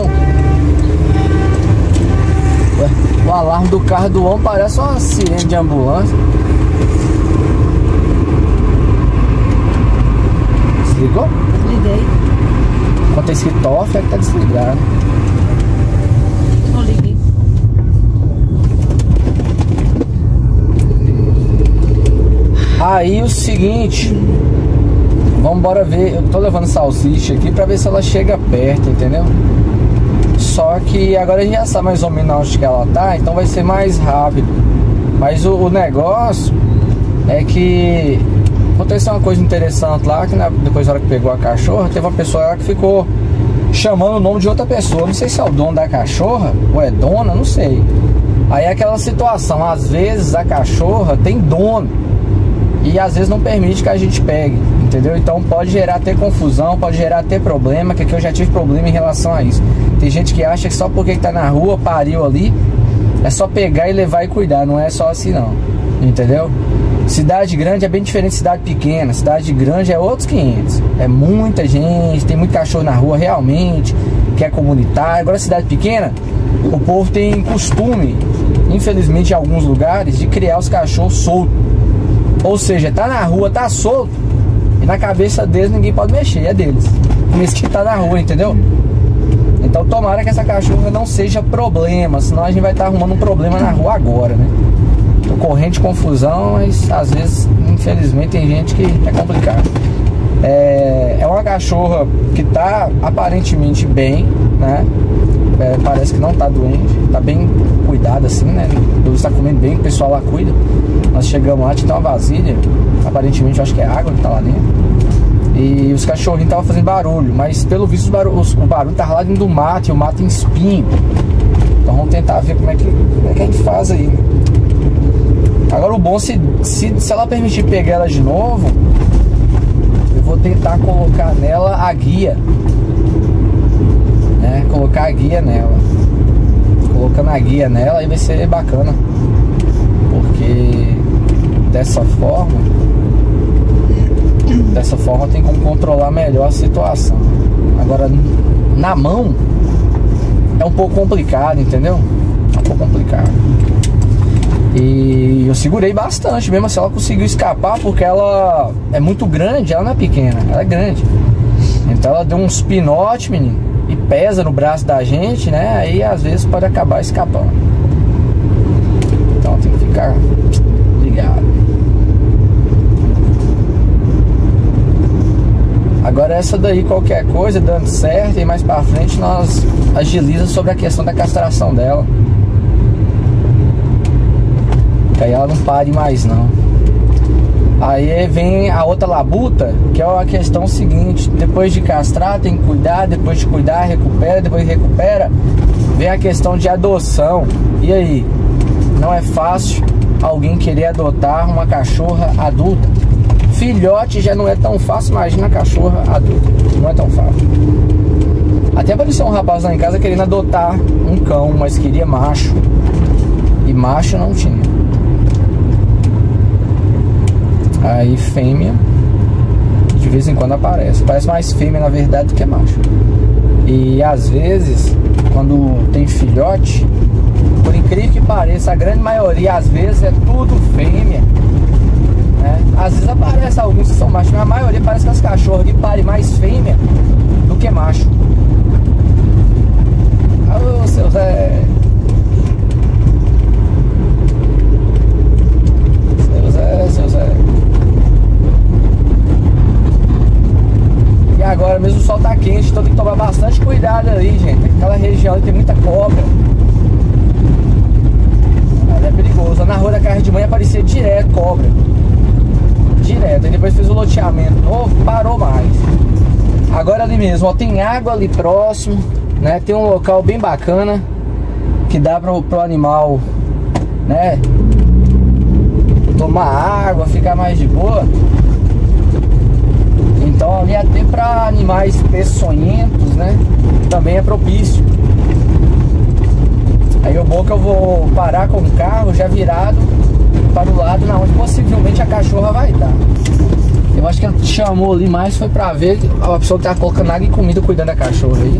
O alarme do carro do homem parece uma sirene de ambulância. Desligou? Desliguei. Quando tá escrito off é que tá desligado. Não liguei. Aí o seguinte, vamos embora ver. Eu tô levando salsicha aqui pra ver se ela chega perto, entendeu? Só que agora a gente já sabe mais ou menos onde que ela tá, então vai ser mais rápido. Mas o, o negócio é que aconteceu uma coisa interessante lá, que na, depois da hora que pegou a cachorra, teve uma pessoa lá que ficou chamando o nome de outra pessoa. Não sei se é o dono da cachorra ou é dona, não sei. Aí é aquela situação, às vezes a cachorra tem dono e às vezes não permite que a gente pegue, entendeu? Então pode gerar até confusão, pode gerar até problema, que aqui eu já tive problema em relação a isso. Tem gente que acha que só porque tá na rua, pariu ali, é só pegar e levar e cuidar. Não é só assim não, entendeu? Cidade grande é bem diferente de cidade pequena. Cidade grande é outros quinhentos. É muita gente, tem muito cachorro na rua realmente, que é comunitário. Agora cidade pequena, o povo tem costume, infelizmente em alguns lugares, de criar os cachorros soltos. Ou seja, tá na rua, tá solto, e na cabeça deles ninguém pode mexer, é deles. Nesse que tá na rua, entendeu? Então tomara que essa cachorra não seja problema, senão a gente vai estar arrumando um problema na rua agora, né? tô correndo de confusão, mas às vezes, infelizmente, tem gente que é complicado. É, é uma cachorra que tá aparentemente bem, né? É, parece que não tá doente, tá bem cuidada assim, né? Ele está comendo bem, o pessoal lá cuida. Nós chegamos lá, tinha uma vasilha, aparentemente eu acho que é água que tá lá dentro. E os cachorrinhos estavam fazendo barulho, mas pelo visto os barulho, os, o barulho tava lá dentro do mato, e o mato tem espinho. Então vamos tentar ver como é que, como é que a gente faz aí. Agora o bom, se, se, se ela permitir pegar ela de novo, eu vou tentar colocar nela a guia, né? Colocar a guia nela. Colocando a guia nela aí vai ser bacana, porque dessa forma Dessa forma tem como controlar melhor a situação. Agora, na mão é um pouco complicado, entendeu? É um pouco complicado. E eu segurei bastante, mesmo assim ela conseguiu escapar, porque ela é muito grande, ela não é pequena, ela é grande. Então ela deu uns pinote, menino, e pesa no braço da gente, né? Aí às vezes pode acabar escapando. Então tem que ficar ligado. Agora essa daí, qualquer coisa dando certo, e mais pra frente nós agiliza sobre a questão da castração dela, que aí ela não pare mais não. Aí vem a outra labuta, que é a questão seguinte: depois de castrar tem que cuidar, depois de cuidar recupera, depois recupera, vem a questão de adoção. E aí, não é fácil alguém querer adotar uma cachorra adulta. Filhote já não é tão fácil, imagina a cachorra adulta. Não é tão fácil. Até apareceu um rapaz lá em casa querendo adotar um cão, mas queria macho, e macho não tinha. Aí fêmea de vez em quando aparece. Parece mais fêmea na verdade do que macho. E às vezes, quando tem filhote, por incrível que pareça, a grande maioria às vezes é tudo fêmea. É, às vezes aparece alguns que são machos, mas a maioria parece que as cachorras que parem mais fêmea do que macho. Alô, seu Zé. Seu Zé, seu Zé. E agora mesmo o sol tá quente, então tem que tomar bastante cuidado aí, gente. Aquela região ali tem muita cobra. É perigoso. Na rua da casa de mãe aparecia direto cobra. Direto, aí depois fez o loteamento novo, parou mais. Agora ali mesmo, ó, tem água ali próximo, né? Tem um local bem bacana que dá pro, pro animal, né, tomar água, ficar mais de boa. Então ali até para animais peçonhentos, né, também é propício. Aí o bom é que eu vou parar com o carro já virado para o lado na onde possivelmente a cachorra vai estar. Eu acho que ela chamou ali mais foi para ver a pessoa que tá colocando água e comida cuidando da cachorra aí.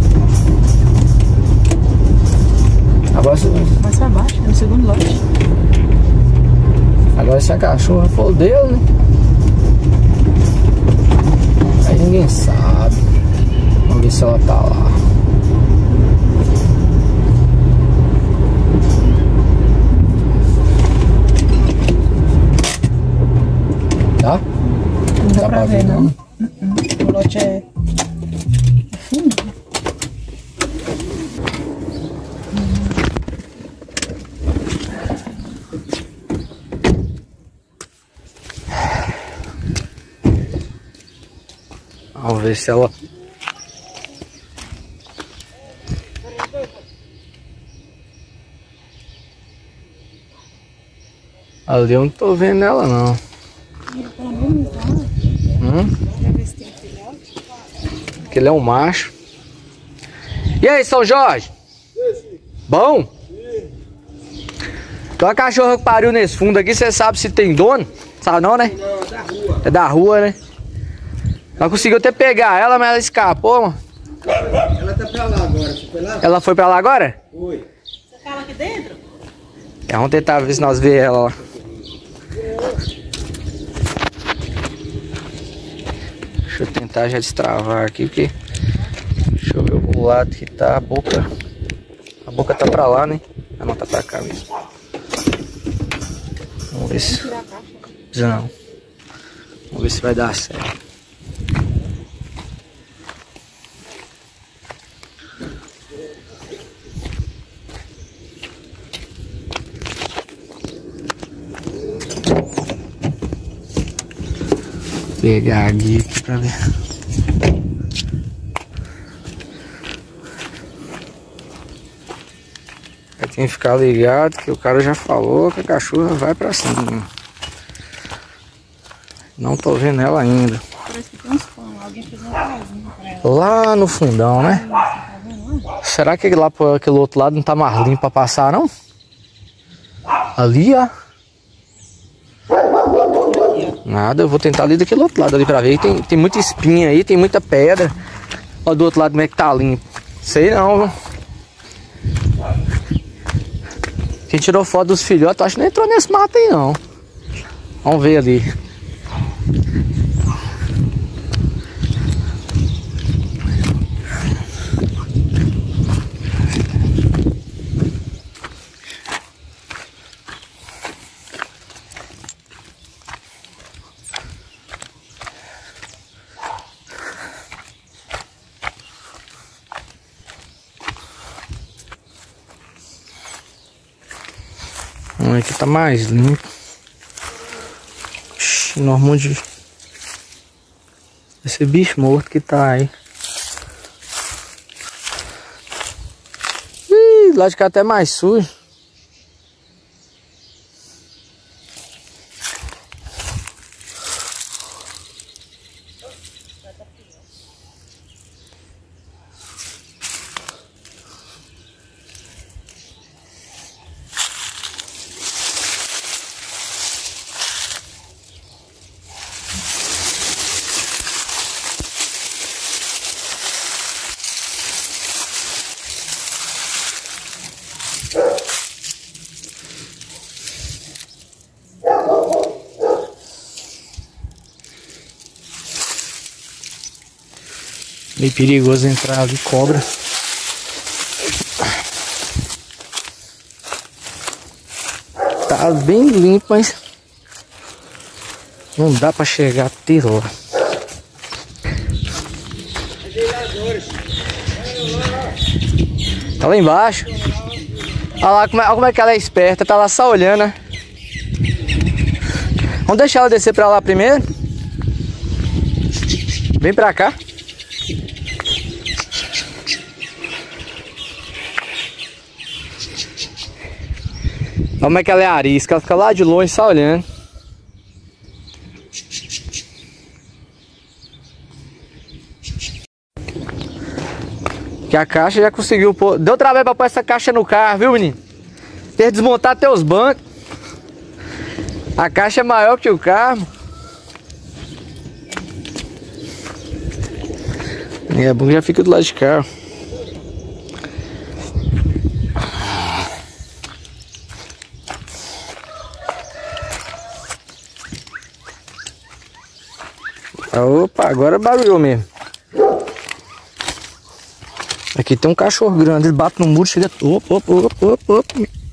Agora se... mais pra baixo, no segundo lote. Agora se a cachorra for dele, né? Aí ninguém sabe. Vamos ver se ela tá lá. Tá? Não dá, dá pra, pra ver, ver não. não. O lote é fundo. Vamos ver se ela... Ali eu não tô vendo ela não. Hum? Que ele é um macho. E aí, São Jorge? Bom? Então a cachorra que pariu nesse fundo aqui, você sabe se tem dono? Sabe não, né? Não, é da rua. É da rua, né? Ela conseguiu até pegar ela, mas ela escapou, mano. Ela tá pra lá agora, você foi lá? Ela foi pra lá agora? Foi. Você fala aqui dentro? É, vamos tentar ver se nós vemos ela lá. Deixa eu tentar já destravar aqui, porque... Deixa eu ver o lado que tá a boca. A boca tá pra lá, né? Ah, não, tá pra cá mesmo. Vamos ver se... Não. Vamos ver se vai dar certo. Vou pegar aqui pra ver. Aí tem que ficar ligado que o cara já falou que a cachorra vai pra cima. Não tô vendo ela ainda. Parece que tem uns panos. Alguém fez uma casinha pra ela. Lá no fundão, né? Tá vendo lá? Será que lá por aquele outro lado não tá mais limpo pra passar, não? Ali, ó. Nada, eu vou tentar ali daquele outro lado ali pra ver. Tem, tem muita espinha aí, tem muita pedra. Ó, do outro lado como é que tá limpo. Sei não, viu? Quem tirou foto dos filhotes, acho que não entrou nesse mato aí não. Vamos ver ali. Aqui tá mais limpo. Normal de esse bicho morto que tá aí. Ih, lá de cá até mais sujo. Meio perigoso entrar ali, cobra. Tá bem limpo, mas não dá pra chegar até lá. Tá lá embaixo. Olha lá como é, olha como é que ela é esperta, tá lá só olhando, né? Vamos deixar ela descer pra lá primeiro. Vem pra cá. Olha como é que ela é arisca, ela fica lá de longe só olhando. Que a caixa já conseguiu pôr. Deu trabalho pra pôr essa caixa no carro, viu, menino? Ter que desmontar até os bancos. A caixa é maior que o carro. E é bom que já fica do lado de cá. Opa, agora barulhou mesmo. Aqui tem um cachorro grande, ele bate no muro, chega. Opa, opa, opa, opa, opa.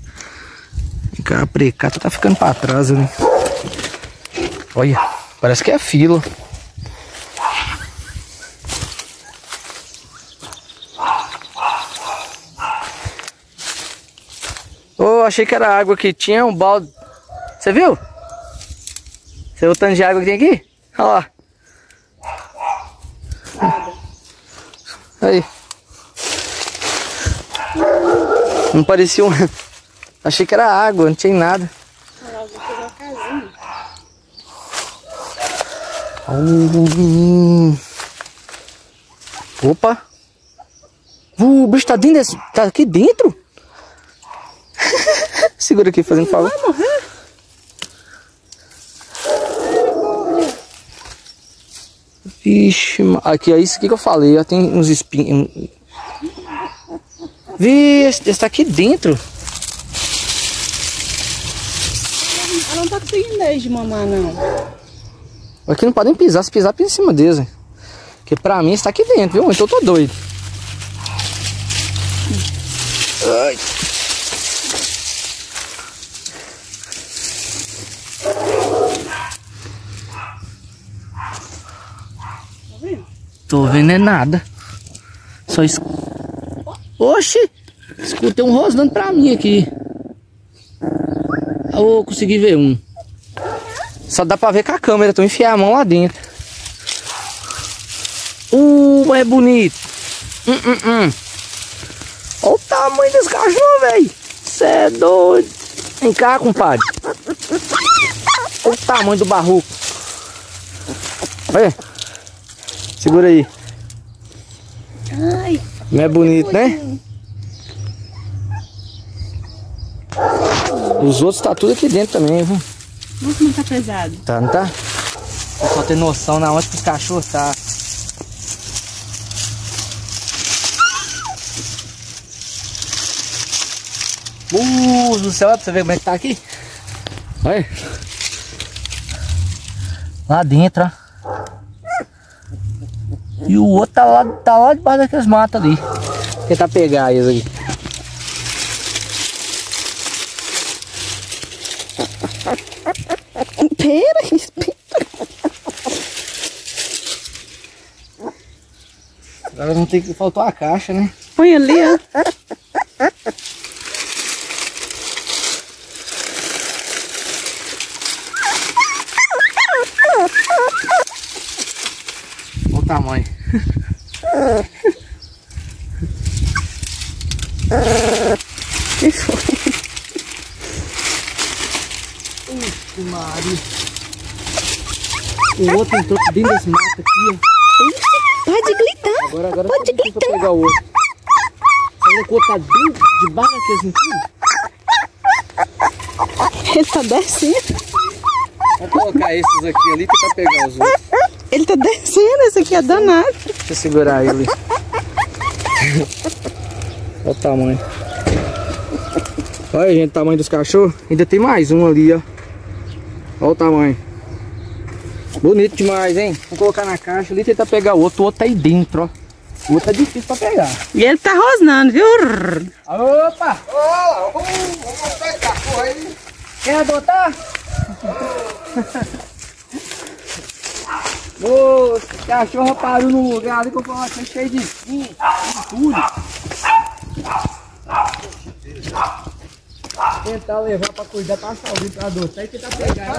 A precata tá ficando pra trás ali. Olha, parece que é fila. Oh, achei que era água que tinha um balde. Você viu? Você viu o tanto de água que tem aqui? Olha lá. Aí. Não parecia um... Achei que era água, não tinha nada. Oh, opa. Uh, o bicho tá dentro desse... Tá aqui dentro? Segura aqui, fazendo favor. Vai morrer. Vixe, aqui é isso aqui que eu falei, ó, tem uns espinhos. Vixe, esse tá aqui dentro. Ela não tá conseguindo desde mamar, não. Aqui não pode nem pisar, se pisar, pisa em cima deles. Hein? Porque pra mim está aqui dentro, viu? Então eu tô doido. Ai. tô vendo é nada. Só es... Oxi! Escutei um rosnando pra mim aqui. Eu consegui ver um. Só dá pra ver com a câmera, tô enfiando a mão lá dentro. Uh, é bonito. Hum, hum, hum. Olha o tamanho desse cachorro, velho. Cê é doido. Vem cá, compadre. Olha o tamanho do barroco. Olha. Segura aí. Ai, não é bonito, né? Os outros tá tudo aqui dentro também, viu? nossa, não tá pesado. Tá, não tá? Pra só ter noção na onde que os cachorros tá. Uh, do céu, pra você ver como é que tá aqui. Olha. Lá dentro, ó. E o outro tá lá, tá lá debaixo daqueles matos ali. Vou tentar pegar eles aqui. Pera, espera. Agora não tem que faltou a caixa, né? Põe ali, ó. Olha o tamanho. Que foi? Ixi, Maria. O outro entrou dentro desse mato aqui, ó. Pode gritar. Agora, agora Pode tá difícil pra pegar o outro. Sabe que o outro tá dentro de barra aqui assim tudo? Ele tá descendo. Vamos colocar esses aqui ali pra pegar os outros. Ele tá descendo, esse aqui é danado. Deixa eu segurar ele. Olha o tamanho. Olha, gente, o tamanho dos cachorros. Ainda tem mais um ali, ó. Olha o tamanho. Bonito demais, hein? Vamos colocar na caixa ali e tentar pegar o outro. O outro tá aí dentro, ó. O outro tá difícil pra pegar. E ele tá rosnando, viu? Opa! Ó, vamos, vamos mostrar esse cachorro aí. Quer adotar? Ô, esse cachorro parou num lugar ali que eu falo que é cheio de espinho, de tudo. Tentar levar pra cuidar, pra salvar, pra adotar e tentar pegar ela.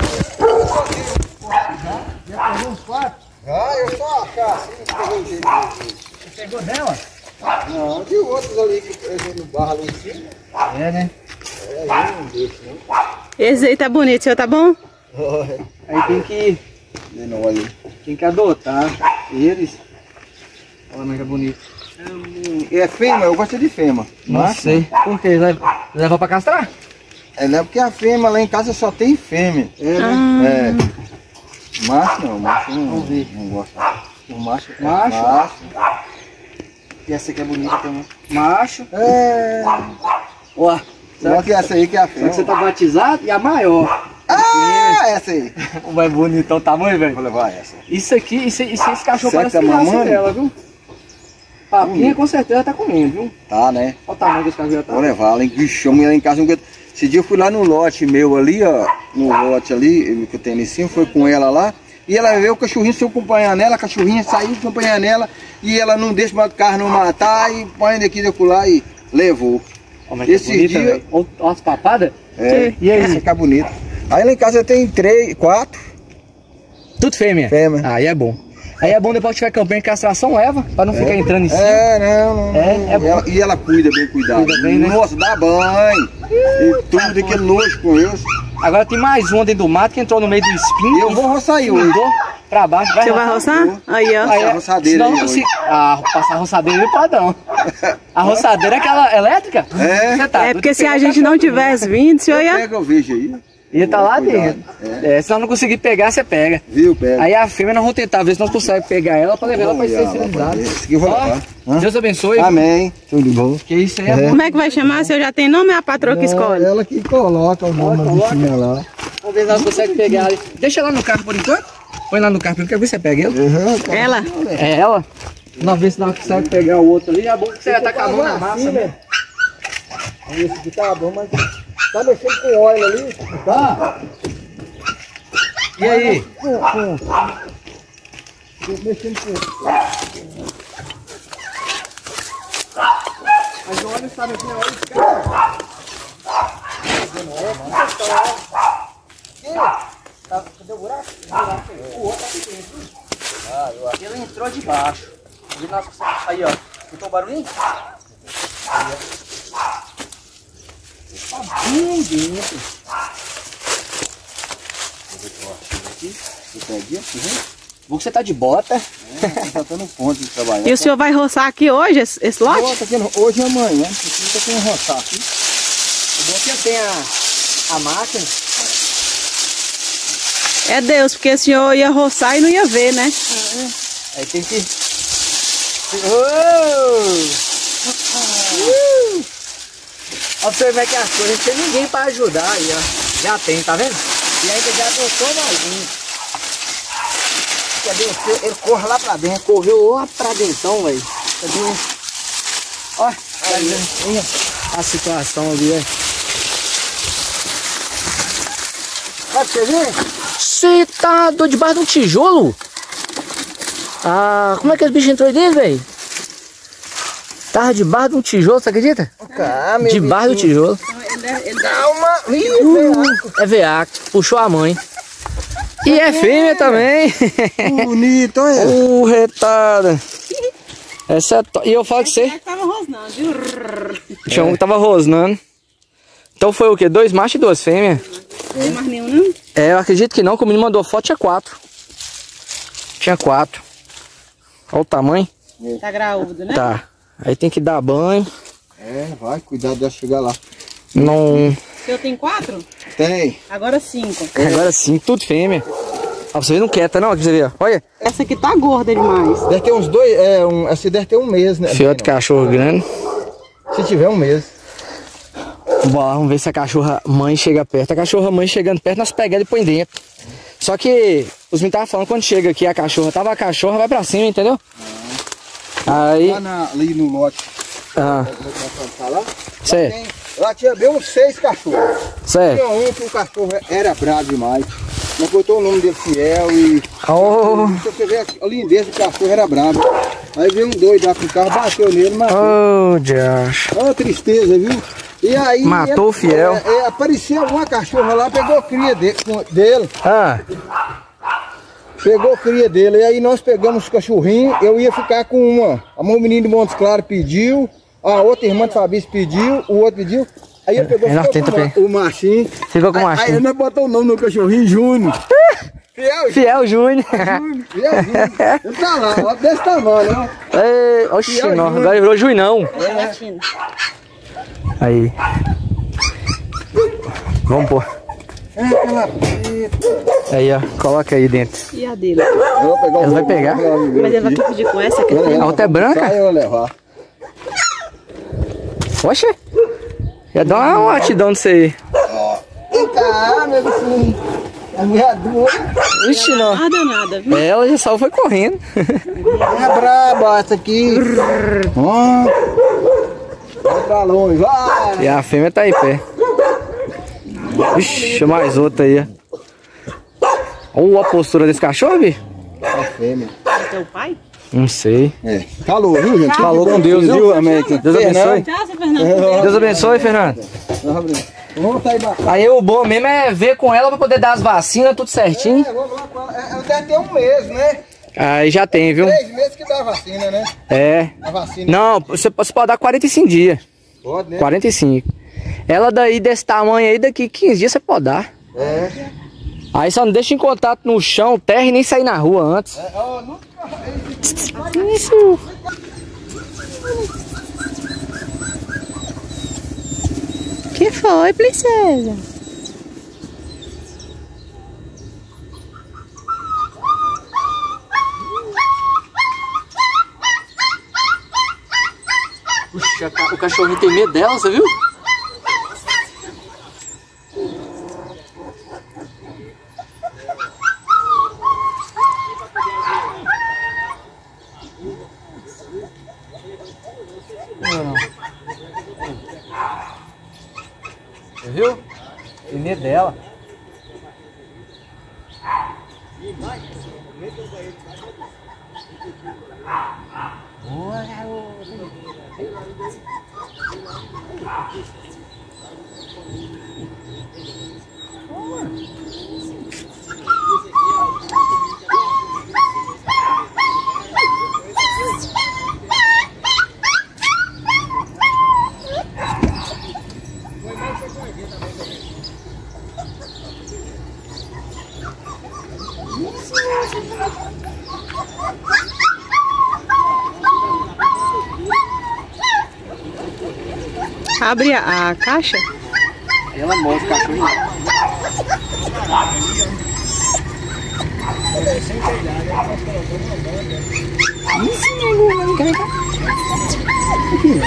Já? Já pegou uns quatro? Ah, eu só achar assim, peguei o jeito. Você pegou dela? Não, de outros ali que estão no barro ali em cima. É, né? É, eu não deixo, não. Esse aí tá bonito, seu tá bom? Aí tem que, Não, ali. tem que adotar eles. Olha, mas é bonito. É fêmea, eu gosto de fêmea. Não Macho, sei. Por quê? Leva, leva pra castrar? É, não é porque a fêmea lá em casa só tem fêmea. É, né? É. Macho não, macho não, Vamos ver. não gosto. O macho, Macho? macho. E essa aqui é bonita também. Macho. É. Ó, Só que essa aí que é a será fêmea. que você tá batizado? E a maior. Ah, essa aí. O mais bonitão o tamanho, velho. Vou levar essa. Isso aqui, isso, isso, esse cachorro Será parece que tá criança mamando? dela, viu? Papinha com certeza tá comendo, viu? Tá, né? Olha o tamanho desse cachorro. Tá. Vou levar ela em bichão, lá em casa. Esse dia eu fui lá no lote meu ali, ó. No lote ali, que eu tenho em cima, foi com ela lá. E ela veio o cachorrinho se eu acompanhar nela, a cachorrinha saiu de acompanhar nela. E ela não deixa o carro não matar e põe daqui de lá e levou. Olha Esse bonita, dia- velho. Olha as papadas. É, E aí? Fica bonito. Aí lá em casa tem três, quatro. Tudo fêmea. Fêmea. Aí é bom. Aí é bom depois que tiver campanha de castração, leva, pra não ficar entrando em cima. É, não, não. É, não. é bom. Ela- e ela cuida bem cuidado. Cuida bem, né? Nossa, dá banho. E tudo aquele nojo com eles. Agora tem mais um dentro do mato que entrou no meio do espinho. Eu vou roçar aí e hoje. mudou pra baixo. Vai Você vai roçar. roçar? Aí, ó. Aí, a roçadeira senão aí não consigo. Ah, passar a roçadeira no padrão. A roçadeira é aquela elétrica? É. Você tá É doido porque de se pegar a o gente não cachorro. tivesse vindo, senhor ia... Pega, eu vejo aí. Ia tá lá Cuidado. dentro. É. Se nós não conseguir pegar, você pega. Viu, pega. Aí a fêmea nós vamos tentar ver se nós conseguimos pegar ela pra levar ela pra Vamos ser olhar lá pra esterilizada. ver. Esse aqui eu vou Ó, levar. Hã? Deus abençoe. Amém. Tudo bom. Que isso aí é, É. bom. Como é que vai chamar? Se eu já tenho nome, é a patroa que escolhe. Ela que coloca o nome da Coloca. bichinha lá. Vamos ver se nós conseguimos pegar ela. Deixa ela no carro por enquanto. Põe lá no carro, porque eu quero ver se você pega ele. Uhum, tá. Ela. É ela? Nós ver se nós conseguimos pegar o outro ali. É bom que você já tá com a mão na massa, né? Esse aqui tá bom, mas tá mexendo com óleo ali. Tá. E aí? Com, com. Tô mexendo com não sabe aqui na hora de cara. Cadê o buraco? O outro tá aqui dentro. Ah, eu acho. Ele entrou de baixo. Aí, ó. Escutou o barulhinho? Aí, ó. Tá bem dentro. Vou ver se eu acho aqui. Eu perdi aqui, né? Vou que você tá de bota. É, já tô no ponto de trabalhar. E o senhor vai roçar aqui hoje, esse, esse lote? Bota aqui no, hoje e amanhã. Precisa ter um roçar aqui. O bom é que tem a, a máquina. É Deus, porque o senhor ia roçar e não ia ver, né? Aí tem que... Oh! Uh! Ó, pra você ver que as coisas, não tem ninguém pra ajudar aí, ó. Já tem, tá vendo? E ainda já botou mais um. Cadê? Ele corre lá pra dentro, correu lá pra dentro, velho. Cadê? Ó, aí, a situação ali, ó. Olha pra você ver. Você tá do debaixo de um tijolo? Ah, como é que os bichos entrou aí dentro, velho? Tava debaixo de um tijolo, você acredita? Ah, meu debaixo do tijolo. Calma! Uh, é veaco, puxou a mãe. E é fêmea também. Bonito, olha. Uh, retada. Essa é to... E eu falo que você... Tava rosnando, viu? Tinha um que tava rosnando. Então foi o quê? Dois machos e duas fêmeas? Não tem mais nenhum, não? É, eu acredito que não, como ele mandou foto, tinha quatro. Tinha quatro. Olha o tamanho. Tá graúdo, né? Tá. Aí tem que dar banho. É, vai, cuidado de chegar lá. Não... O senhor tem quatro? Tem. Agora cinco. Agora sim, tudo fêmea. Ó, você não quieta não, pra você ver. Olha. Essa aqui tá gorda demais. Deve ter uns dois, é, um, essa deve ter um mês, né? Fiote de cachorro grande. Se tiver um mês. Bom, vamos ver se a cachorra mãe chega perto. A cachorra mãe chegando perto, nós pegamos e põe dentro. Só que os meninos estavam falando, quando chega aqui a cachorra, tava a cachorra, vai pra cima, entendeu? Ah. Aí... Lá na, ali no lote. Ah. Lá, Certo. tem, lá tinha bem uns seis cachorros. Certo. Tinha um que o cachorro era bravo demais. Nós botou o nome dele Fiel e... Oh. Se você ver a lindeza do cachorro era bravo. Aí veio um doido lá com o carro, bateu nele, matou. Oh, Josh. Olha a tristeza, viu? E aí... Matou ele, o Fiel. É, é, apareceu uma cachorra lá, pegou a cria de, com, dele. Ah. Pegou a cria dele. E aí nós pegamos os cachorrinhos. Eu ia ficar com uma. A mãe menina de Montes Claros pediu. A outra irmã de Fabrício pediu. O outro pediu. Aí eu pegou nós tenta com o machinho. Ficou com o machinho. Aí, aí nós botamos o nome no cachorrinho, Júnior. Fiel, Fiel Júnior. Fiel Júnior. Ele tá lá, ó, desse tamanho, ó. Ei, oxi, não, agora virou Juinão. É. Aí. Vamos pôr. É aquela preta. Aí, ó, coloca aí dentro. E a dele? Eu vou pegar o Ela vai meu, pegar? vou pegar o meu Mas ele vai aqui. pedir com essa que eu tenho. A outra é branca? Sai, eu vou levar. Oxe. Já dá uma atidão disso aí. Vem cá, meu bichinho. A minha dor. Ixi, não. Nada, nada, viu? Ela já só foi correndo. É braba essa aqui. Ó. Vai pra longe, vai. E a fêmea tá aí pé. Ixi, mais outra aí, ó. Olha a postura desse cachorro, bicho. A fêmea. É teu pai? Não sei. É. Falou, viu, gente? Falou com Deus, viu, América? Deus abençoe. Tchau, seu Fernando. Deus abençoe, Fernando. Vamos sair da casa. Aí o bom mesmo é ver com ela pra poder dar as vacinas, tudo certinho. É, vamos lá com ela. É, deve ter um mês, né? Aí já tem, viu? Três meses que dá a vacina, né? É. A vacina. Não, você você pode dar quarenta e cinco dias. Pode, né? quarenta e cinco. Ela daí desse tamanho aí, daqui quinze dias você pode dar. É. Aí só não deixa em contato no chão, terra e nem sair na rua antes. É, ó, nunca... Isso. Que foi, princesa? Puxa, o cachorrinho tem medo dela, você viu? Você viu? Tem medo dela. Boa, garoto. Abre a, a caixa. Ela mostra o cachorro. Isso, meu Deus. Aqui.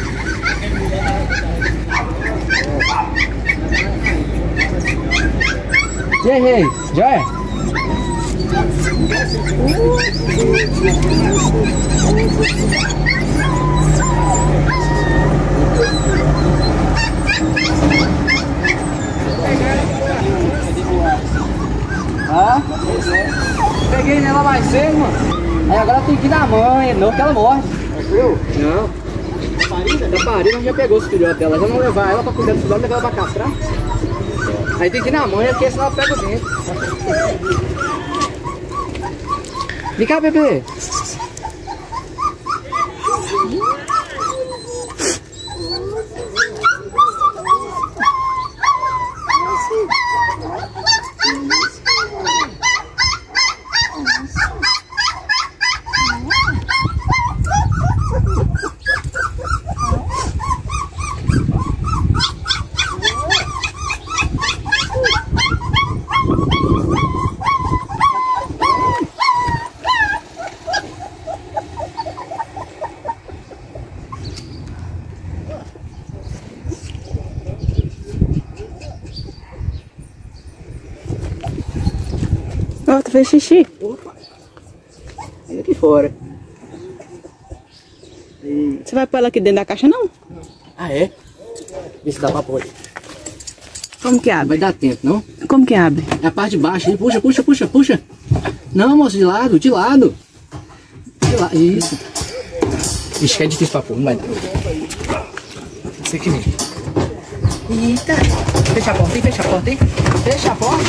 E aí, rei? Já é? Ah, peguei nela mais cedo, mano. Aí agora tem que ir na mãe, não que ela morre. Viu? Não. Tá parida? Tá parida, mas já pegou os filhotes dela. Já não levar ela pra cuidar dos filhotes, levar ela pra castrar. Aí tem que ir na mãe, porque senão ela pega o dentro. Vem cá, bebê. Ó, tu fez xixi? Opa. Aí aqui fora. E... Você vai pôr ela aqui dentro da caixa, não? Ah, é? Vê se dá pra pôr. Como que abre? Vai dar tempo, não? Como que abre? É a parte de baixo aí. Puxa, puxa, puxa, puxa. Não, moço, de lado, de lado. De lado, isso. Ixi, que é difícil pra pôr, não vai dar. Isso aqui mesmo. Eita. Fecha a porta, hein? Fecha a porta, hein? Fecha a porta.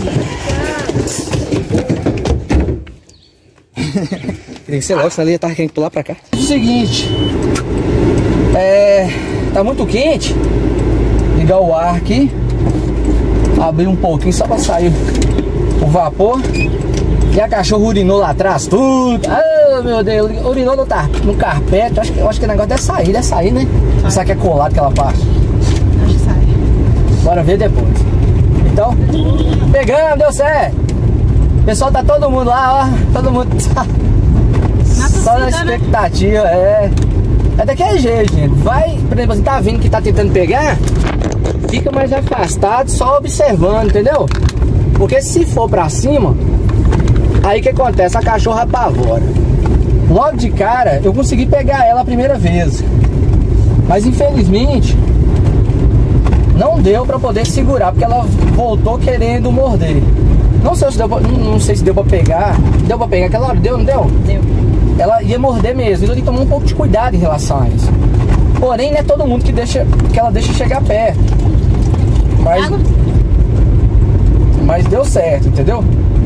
Tem que ser logo, senão ele ia estar querendo pular pra cá. É o seguinte. É... Tá muito quente. Ligar o ar aqui. Abrir um pouquinho só pra sair o vapor. E a cachorra urinou lá atrás, tudo. Oh, meu Deus, urinou no, tar... no carpete. Acho que, eu acho que o negócio deve sair, deve sair, né? Será que é colado aquela parte? Acho que sai. Bora ver depois. Então, pegamos, deu certo. O pessoal tá todo mundo lá, ó. Todo mundo tá na só na torcida, expectativa, né? é. É daquele jeito, gente. Vai, por exemplo, você tá vindo que tá tentando pegar, fica mais afastado, só observando, entendeu? Porque se for pra cima, aí o que acontece? A cachorra apavora. Logo de cara, eu consegui pegar ela a primeira vez. Mas infelizmente não deu pra poder segurar, porque ela voltou querendo morder. Não sei se deu pra, não, não sei se deu pra pegar. Deu pra pegar aquela hora? Deu, não deu? Deu. Ela ia morder mesmo, então tem que tomar um pouco de cuidado em relação a isso. Porém, não é todo mundo que, deixa, que ela deixa chegar perto. Mas, mas deu certo, entendeu?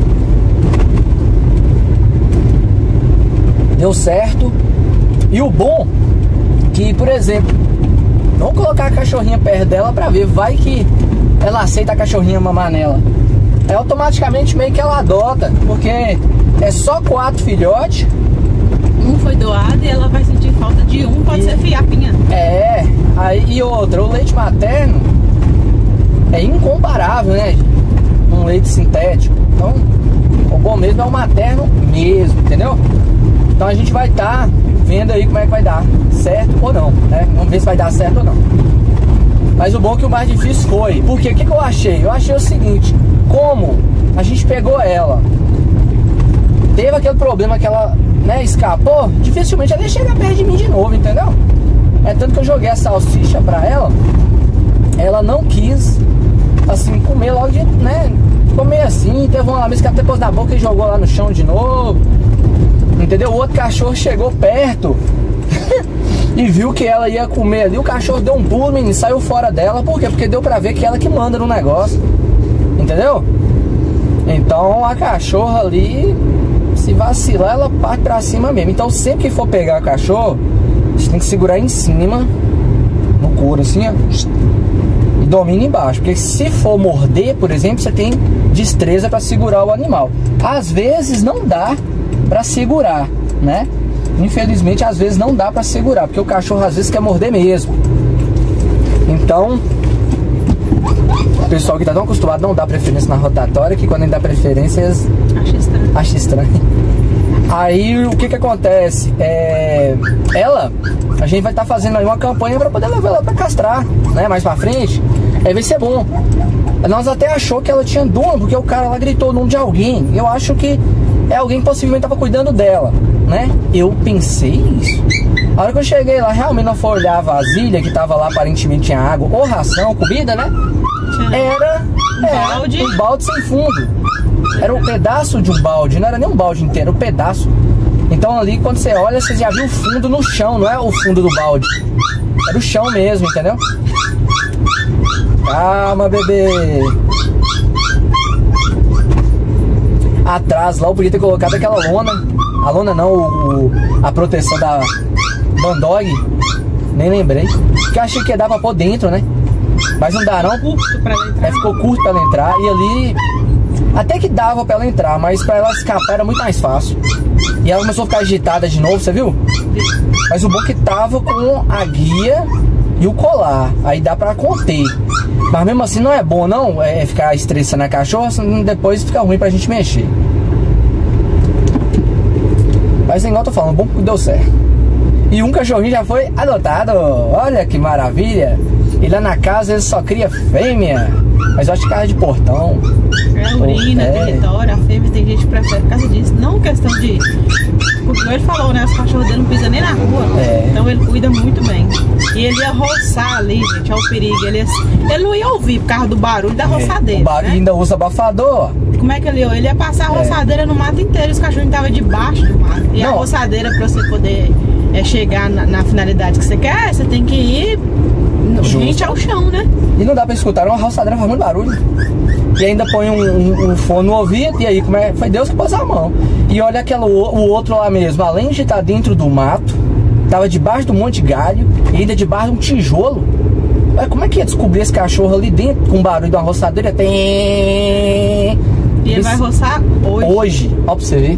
Deu certo. E o bom que, por exemplo, vamos colocar a cachorrinha perto dela pra ver. Vai que ela aceita a cachorrinha mamar nela. Aí automaticamente meio que ela adota. Porque é só quatro filhotes. Um foi doado e ela vai sentir falta de um, pode E- ser fiapinha. É, aí, e outra, o leite materno é incomparável, né? Um leite sintético. Então, o bom mesmo é o materno mesmo, entendeu? Então a gente vai estar vendo aí como é que vai dar, certo ou não, né? Vamos ver se vai dar certo ou não. Mas o bom é que o mais difícil foi. Porque o que, que eu achei? Eu achei o seguinte: como a gente pegou ela, teve aquele problema que ela, né, escapou, dificilmente ela ia chegar perto de mim de novo, entendeu? É tanto que eu joguei a salsicha pra ela, ela não quis, assim, comer logo de, né, ficou meio assim, teve uma vez que ela até pôs na boca e jogou lá no chão de novo, entendeu? O outro cachorro chegou perto, e viu que ela ia comer ali, o cachorro deu um pulo, menino, saiu fora dela. Por quê? Porque deu pra ver que ela que manda no negócio. Entendeu? Então a cachorra ali, se vacilar, ela parte pra cima mesmo. Então sempre que for pegar o cachorro, você tem que segurar em cima, no couro assim, ó, e domina embaixo. Porque se for morder, por exemplo, você tem destreza pra segurar o animal. Às vezes não dá pra segurar, né? Infelizmente às vezes não dá pra segurar, porque o cachorro às vezes quer morder mesmo. Então o pessoal que tá tão acostumado não dá preferência na rotatória, que quando ele dá preferência eles Acho estranho. acham estranho. Aí o que que acontece? É, ela, a gente vai estar tá fazendo aí uma campanha para poder levar ela para castrar, né? Mais para frente. Aí vai ser bom. Nós até achou que ela tinha dono, porque o cara lá gritou o nome de alguém. Eu acho que é alguém que possivelmente tava cuidando dela, né? Eu pensei isso. A hora que eu cheguei lá, realmente não foi olhar a vasilha que tava lá, aparentemente tinha água ou ração, comida, né? Era, um era balde. um balde sem fundo. Era um pedaço de um balde, não era nem um balde inteiro, era um pedaço. Então ali, quando você olha, você já viu o fundo no chão, não é o fundo do balde. Era o chão mesmo, entendeu? Calma, bebê. Atrás lá eu podia ter colocado aquela lona. A lona não, o, a proteção da Bandog. Nem lembrei. Porque eu achei que ia dar pra pôr dentro, né? Mas não dá não. Curto pra ela entrar. É, ficou curto pra ela entrar. E ali até que dava pra ela entrar, mas pra ela escapar era muito mais fácil. E ela começou a ficar agitada de novo, você viu? Mas o bom que tava com a guia e o colar. Aí dá pra conter. Mas mesmo assim não é bom não, é ficar estressando a cachorra, depois fica ruim pra gente mexer. Mas igual eu tô falando, bom que deu certo. E um cachorrinho já foi adotado. Olha que maravilha. E lá na casa ele só cria fêmea. Mas eu acho que casa de portão. É urina, é. território, a fêmea tem gente que prefere por causa disso. Não questão de... Porque ele falou, né? Os cachorros dele não pisam nem na rua. É. Então ele cuida muito bem. E ele ia roçar ali, gente, é o perigo. Ele, ia... ele não ia ouvir por causa do barulho da roçadeira. O barulho, né? ainda usa abafador. Como é que ele ia? Ele ia passar a roçadeira é. no mato inteiro. Os cachorros estavam debaixo do mato. E não. a roçadeira, pra você poder é, chegar na, na finalidade que você quer, você tem que ir rente ao chão, né? E não dá pra escutar, uma roçadeira faz muito barulho. E ainda põe um, um, um fone no ouvido. E aí, como é? Foi Deus que pôs a mão. E olha aquela, o outro lá mesmo, além de estar dentro do mato, tava debaixo do monte de galho e ainda debaixo de um tijolo. Mas como é que ia descobrir esse cachorro ali dentro com o barulho de uma roçadeira? Tem... E ele vai roçar hoje. Hoje, ó pra você ver.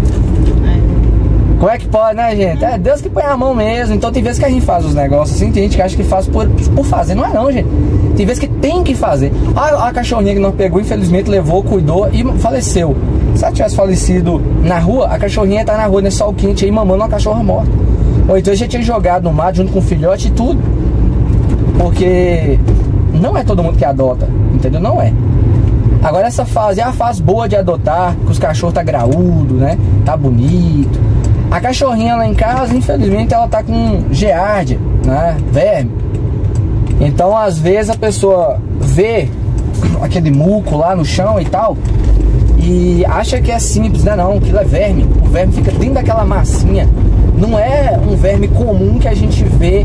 Como é que pode, né, gente? É Deus que põe a mão mesmo. Então tem vezes que a gente faz os negócios assim, tem gente que acha que faz por, por fazer. Não é não, gente. Tem vezes que tem que fazer. A, a cachorrinha que nós pegou, infelizmente, levou, cuidou e faleceu. Se ela tivesse falecido na rua, a cachorrinha tá na rua, nesse sol quente aí, mamando uma cachorra morta. Ou então já tinha jogado no mato junto com o filhote e tudo. Porque não é todo mundo que adota, entendeu? Não é. Agora essa fase é a fase boa de adotar, que os cachorros tá graúdo, né? Tá bonito. A cachorrinha lá em casa, infelizmente, ela tá com giardia, né? Verme. Então, às vezes, a pessoa vê aquele muco lá no chão e tal e acha que é simples, né? Não, aquilo é verme. O verme fica dentro daquela massinha. Não é um verme comum que a gente vê.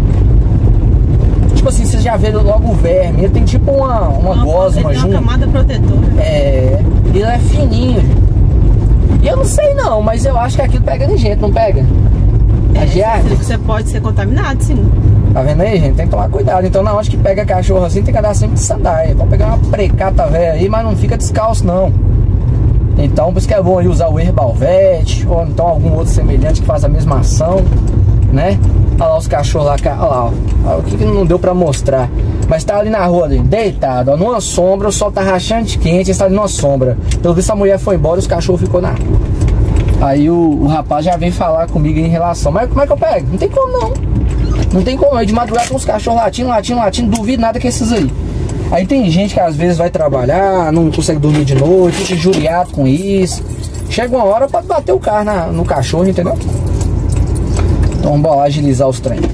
Tipo assim, você já vê logo o verme. Ele tem tipo uma, uma, uma gosma junto. Uma camada protetora. É, ele é fininho, gente. E eu não sei não, mas eu acho que aquilo pega de jeito, não pega? É, a giardia. Você pode ser contaminado, sim. Tá vendo aí, gente? Tem que tomar cuidado. Então na hora que pega cachorro assim, tem que andar sempre de sandália. Pode pegar uma precata velha aí, mas não fica descalço não. Então por isso que é bom aí usar o Herbalvet, ou então algum outro semelhante que faz a mesma ação, né? Olha lá os cachorros lá, olha lá, ó. Olha o que, que não deu pra mostrar. Mas tá ali na rua, ali, deitado, ó, numa sombra, o sol tá rachando de quente, está ali numa sombra. Pelo visto a mulher foi embora e os cachorros ficou na rua. Aí o, o rapaz já vem falar comigo em relação, mas como é que eu pego? Não tem como não. Não tem como, aí de madrugada com os cachorros latindo, latindo, latindo, duvido nada que esses aí. Aí tem gente que às vezes vai trabalhar, não consegue dormir de noite, fica injuriado com isso. Chega uma hora, pode bater o carro na, no cachorro, entendeu? Então vamos lá agilizar os trem.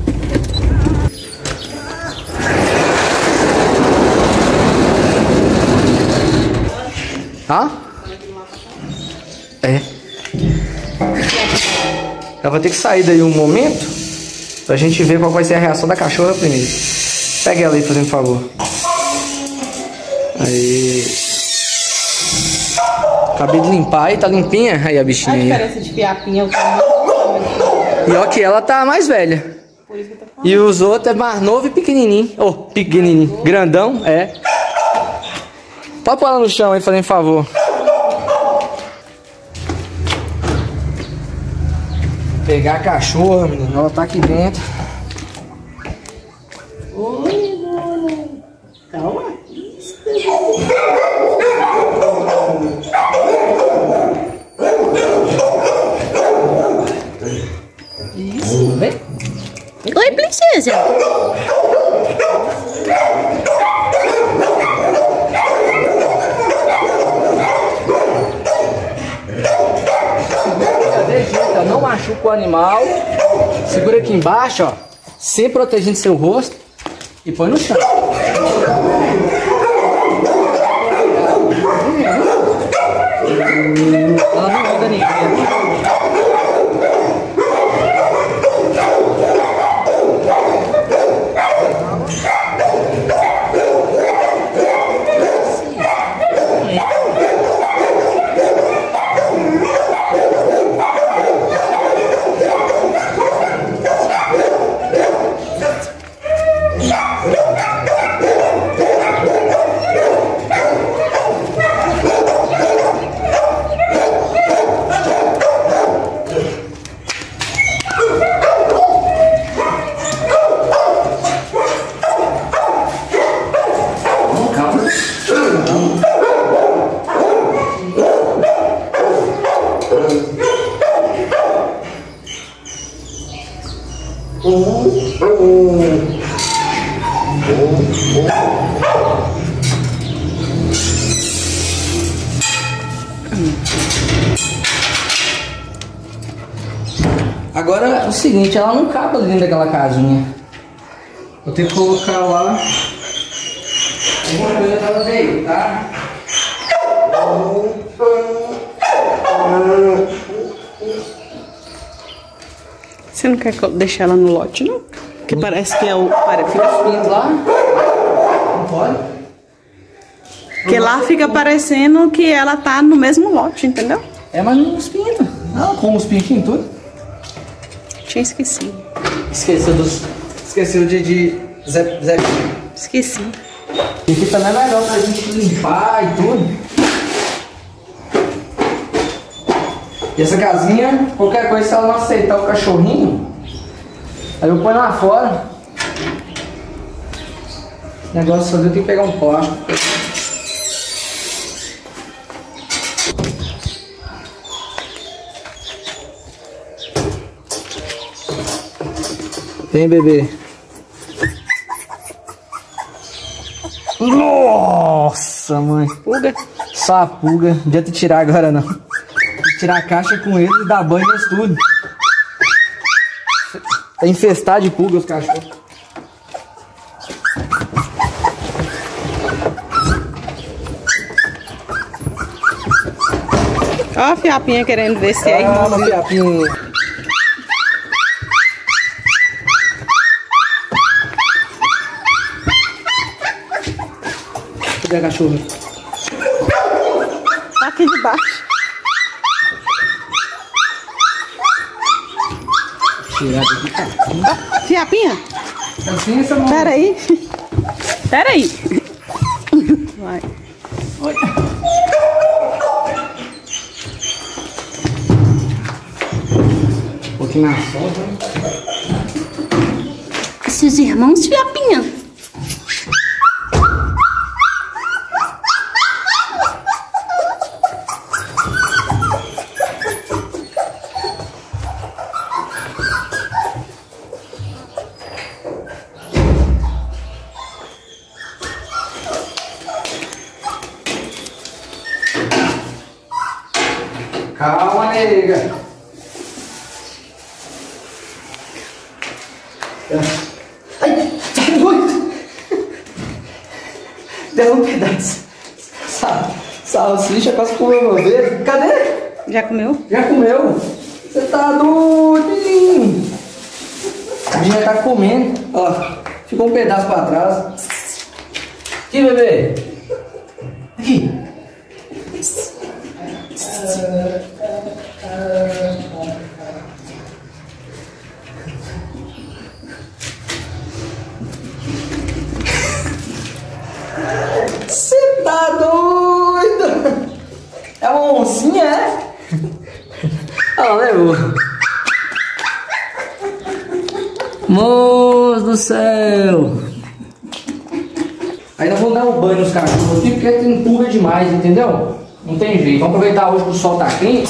Hã? É. Ela vai ter que sair daí um momento. Pra gente ver qual vai ser a reação da cachorra primeiro. Pega ela aí, fazendo favor. Aí. Acabei de limpar aí, tá limpinha? Aí a bichinha aí. A diferença de fiapinha. E ó que ela tá mais velha. Por isso que eu tô falando. E os outros é mais novo e pequenininho. Ô, oh, pequenininho. Grandão, é. Pode pôr ela no chão aí, fazendo favor. Pegar a cachorra, menino. Ela tá aqui dentro. Oi, mano. Calma. Isso, vem. Oi, princesa. Não machuca o animal. Segura aqui embaixo, ó. Sempre protegendo seu rosto. E põe no chão. Ela não anda ninguém. Agora é o seguinte, ela não cabe ali dentro daquela casinha. Vou ter que colocar lá alguma coisa pra ela ver, tá? Você não quer deixar ela no lote, não? Porque parece que é o... Fica Fica lá. Não pode? Porque lá fica parecendo que ela tá no mesmo lote, entendeu? É, mas não os pintos. Não, como os pintinhos tudo. Tinha esquecido. Esqueceu dos... Esqueceu de... de Zé... Zé... Esqueci. E aqui também é melhor pra gente limpar e tudo. E essa casinha, qualquer coisa, se ela não aceitar o cachorrinho, aí eu ponho lá fora. O negócio só deu, tem que pegar um plástico. Vem, bebê. Nossa, mãe. Pulga. Só a pulga. Não adianta tirar agora, não. Tirar a caixa com ele e dar banho e tudo. Tá infestado de pulga os cachorros. Ó a fiapinha querendo descer aí. Ah, uma fiapinha. Cadê a cachorra? Tá aqui debaixo. Tirar daqui. Ó, fiapinha. Assim, essa mão. Pera aí. Pera aí. Vai. Oi. Um pouquinho na sombra. Seus irmãos, fiapinha. Calma, nega. Ai, tá doido. Deu um pedaço. Salsicha, quase comeu meu dedo. Cadê? Já comeu? Já comeu? Você tá doido, menino. Sardinha tá comendo. Ó, ficou um pedaço pra trás. Aqui, bebê. Aqui. Você tá doido? É uma oncinha, é? Ó, levou. Moço do céu. Aí nós vamos dar um banho nos cachorros aqui, porque tem pulga demais, entendeu? Não tem jeito. Vamos aproveitar hoje que o sol tá quente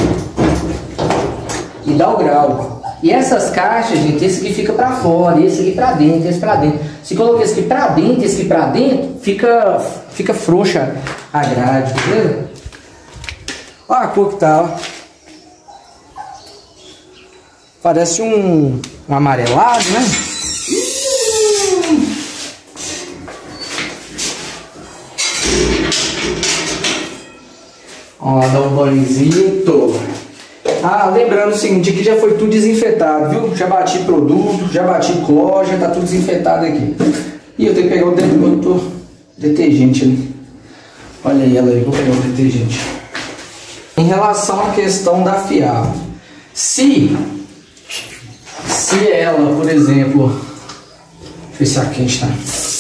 e dar o grau. E essas caixas, gente, esse aqui fica pra fora, esse aqui pra dentro, esse pra dentro. Se colocar esse aqui pra dentro, esse aqui pra dentro, fica, fica frouxa a grade, beleza? Olha a cor que tá, ó. Parece um, um amarelado, né? Ó, dá um banhozinho. Ah, lembrando o seguinte, aqui já foi tudo desinfetado, viu? Já bati produto, já bati cloro, já tá tudo desinfetado aqui. E eu tenho que pegar o, de, o detergente ali. Olha aí ela aí, vou pegar o detergente. Em relação à questão da fiava, se se ela, por exemplo, deixa eu ver se a quente tá.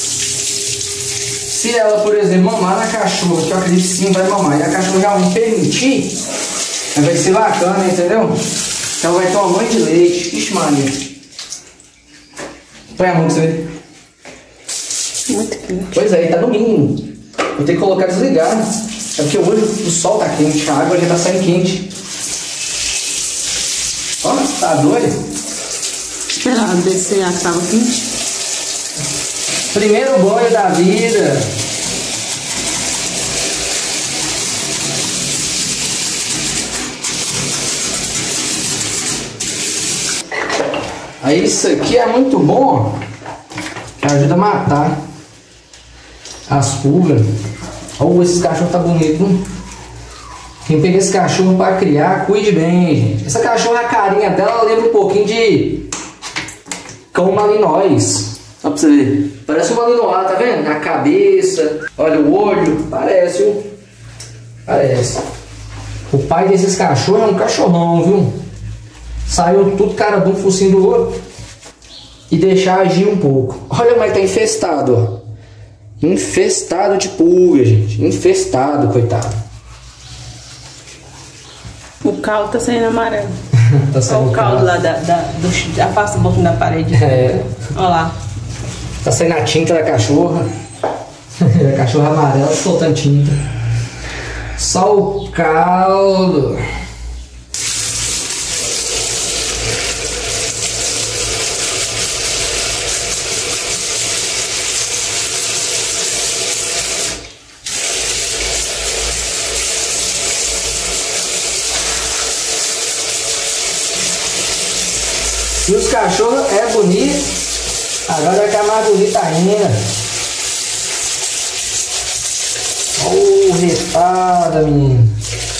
Se ela, por exemplo, mamar na cachorra, que eu acredito que sim vai mamar, e a cachorra já me permitir, vai ser bacana, entendeu? Então vai ter uma mãe de leite. Ixi, Maria. Põe a mão pra você ver. Muito quente. Pois é, tá no mínimo. Vou ter que colocar desligado. É porque hoje o sol tá quente, a água já tá saindo quente. Ó, tá doido? Esperar descer a que tava quente. Primeiro banho da vida. Aí isso aqui é muito bom, que ajuda a matar as pulgas. Olha, esses cachorros tá bonito, hein? Quem pega esse cachorro para criar, cuide bem, gente. Essa cachorra, a carinha dela lembra um pouquinho de cão malinóis. Só pra você ver. Parece um malinois, tá vendo? Na cabeça, olha o olho, parece, viu? Parece. O pai desses cachorros é um cachorrão, viu? Saiu tudo cara de um focinho do outro. E deixar agir um pouco. Olha, mas tá infestado, ó. Infestado de pulga, gente. Infestado, coitado. O caldo tá saindo amarelo. Tá saindo Olha o caldo lá da, da, do, afasta um pouquinho da parede. É. Olha lá. Tá saindo a tinta da cachorra. A cachorra amarela soltando tinta. Só o caldo. E os cachorros é bonito, agora vai ficar mais bonito ainda. Oh, repada, menino.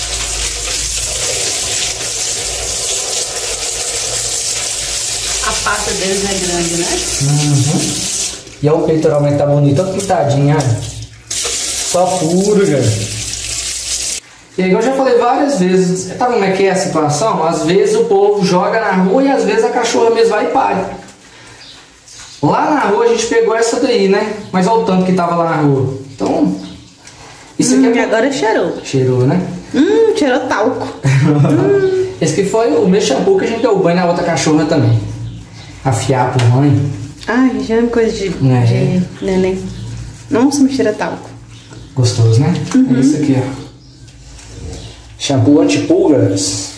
A pata deles é grande, né? Uhum. E olha o peitoral, como é que tá bonito, todo pintadinho, olha. Só puro, cara. E aí, eu já falei várias vezes, tá vendo como é que é a situação? Às vezes o povo joga na rua e às vezes a cachorra mesmo vai e paga. Lá na rua a gente pegou essa daí, né? Mas olha o tanto que tava lá na rua. Então, isso hum, aqui é... E agora cheirou. Cheirou, né? Hum, cheirou talco. hum. Esse aqui foi o mesmo shampoo que a gente deu banho na outra cachorra também. Afiar pro banho. Ai, já é coisa de, É. de neném. Nossa, me cheira talco. Gostoso, né? Uhum. É isso aqui, ó. Shampoo anti-pulgas.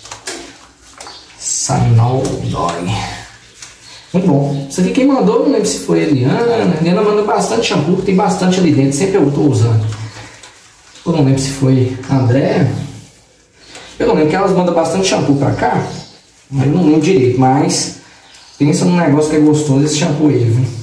Sanol dói. Muito bom. Isso aqui quem mandou, não lembro se foi a Eliana. A Eliana mandou bastante shampoo, tem bastante ali dentro. Sempre eu tô usando. Eu não lembro se foi a André. Eu não lembro que elas mandam bastante shampoo pra cá. Mas eu não lembro direito. Mas pensa num negócio que é gostoso esse shampoo aí, viu?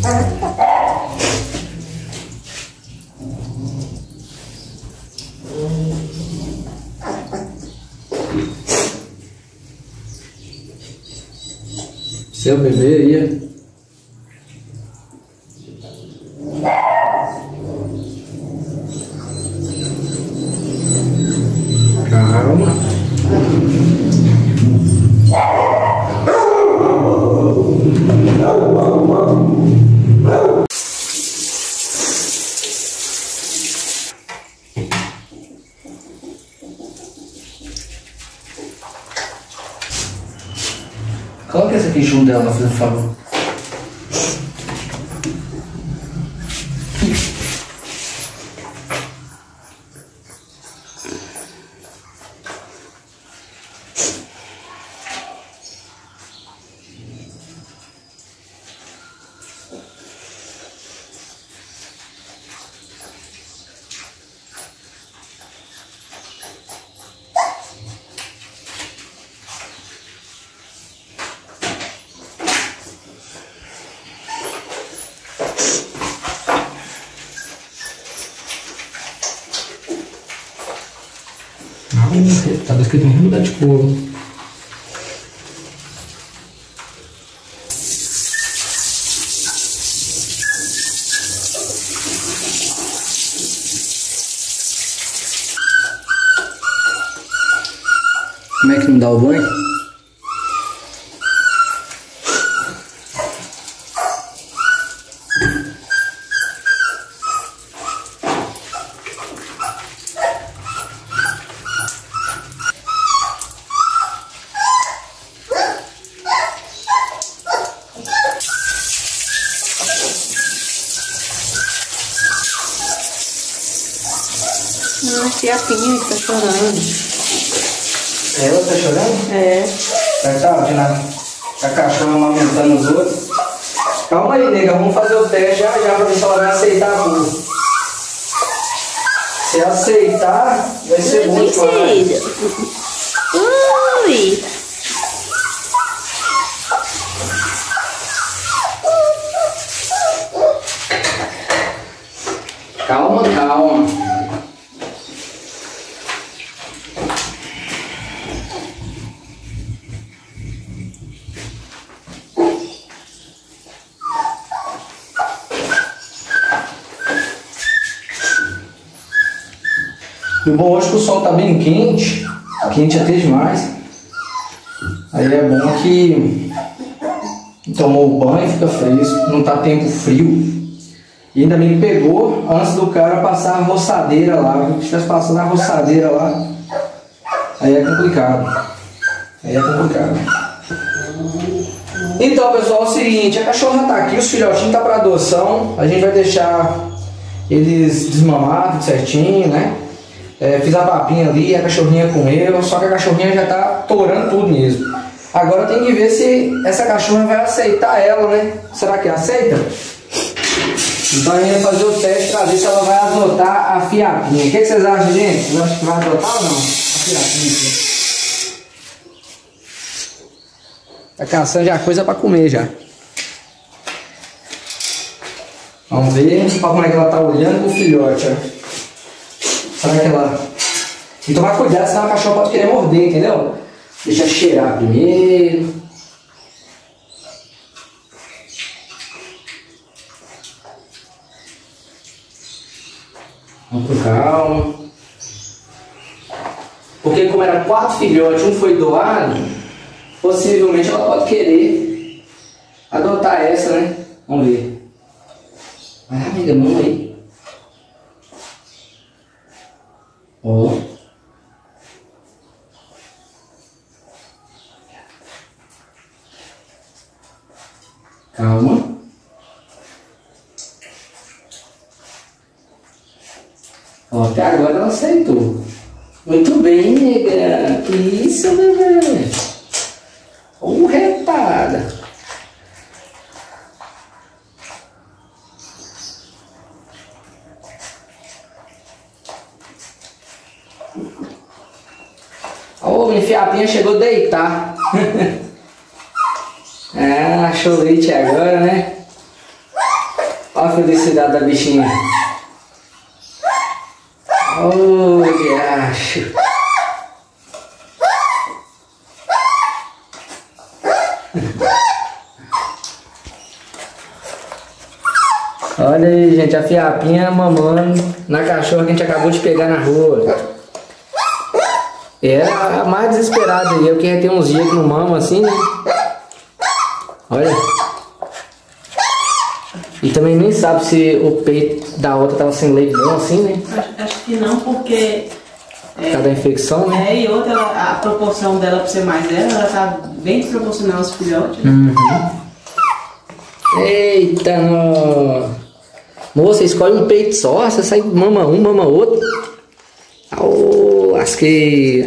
Seu bebê aí. Calma. Coloca essa aqui junto dela, por favor. Tá escrito em mudar de cor. Como é que não dá o banho? Não, a tia Pinha que tá chorando. Ela tá chorando? É. Tá, tá, a, a cachorra amamentando os outros. Calma aí, nega, vamos fazer o teste já já pra ver se ela vai aceitar a cura. Se aceitar, vai ser bom demais. Ui! Calma, calma. E o bom hoje que o sol tá bem quente, quente até demais. Aí é bom que tomou o banho, fica fresco, não tá tempo frio. E ainda bem que pegou antes do cara passar a roçadeira lá. Se estivesse passando a roçadeira lá, aí é complicado. Aí é complicado. Então, pessoal, é o seguinte, a cachorra tá aqui, os filhotinhos tá para adoção. A gente vai deixar eles desmamados certinho, né? É, fiz a papinha ali, a cachorrinha comeu, só que a cachorrinha já tá torando tudo mesmo. Agora tem que ver se essa cachorra vai aceitar ela, né? Será que aceita? Então a gente vai fazer o teste para ver se ela vai adotar a fiapinha. O que, que vocês acham, gente? Vocês acham que vai adotar ou não? A fiapinha aqui. Tá caçando já coisa para comer já. Vamos ver como é que ela tá olhando pro filhote, ó. Será que ela... Tem que tomar cuidado, senão a cachorra pode querer morder, entendeu? Deixa cheirar primeiro. Vamos com calma. Porque como era quatro filhotes, um foi doado, possivelmente ela pode querer adotar essa, né? Vamos ver. Vai, amiga, vamos aí. Ó. Calma. Ó, até agora ela aceitou. Muito bem, nega. Isso, bebê. Ô, retada. Ô, minha fiapinha chegou a deitar. Ah, achou leite agora, né? Olha a felicidade da bichinha. Olha, acho. Olha aí, gente, a fiapinha mamando na cachorra que a gente acabou de pegar na rua. É a mais desesperada aí, eu que tem uns dias que não mama assim, né? Olha. E também nem sabe se o peito da outra tava sem leite bom assim, né? Acho, acho que não, porque... É, cada infecção, né? É, e outra, ela, a proporção dela pra ser mais dela, ela tá bem desproporcional aos filhotes. Né? Uhum. Eita, no... Moça, escolhe um peito só, você sai mama um, mama outro. Oh, lasqueira.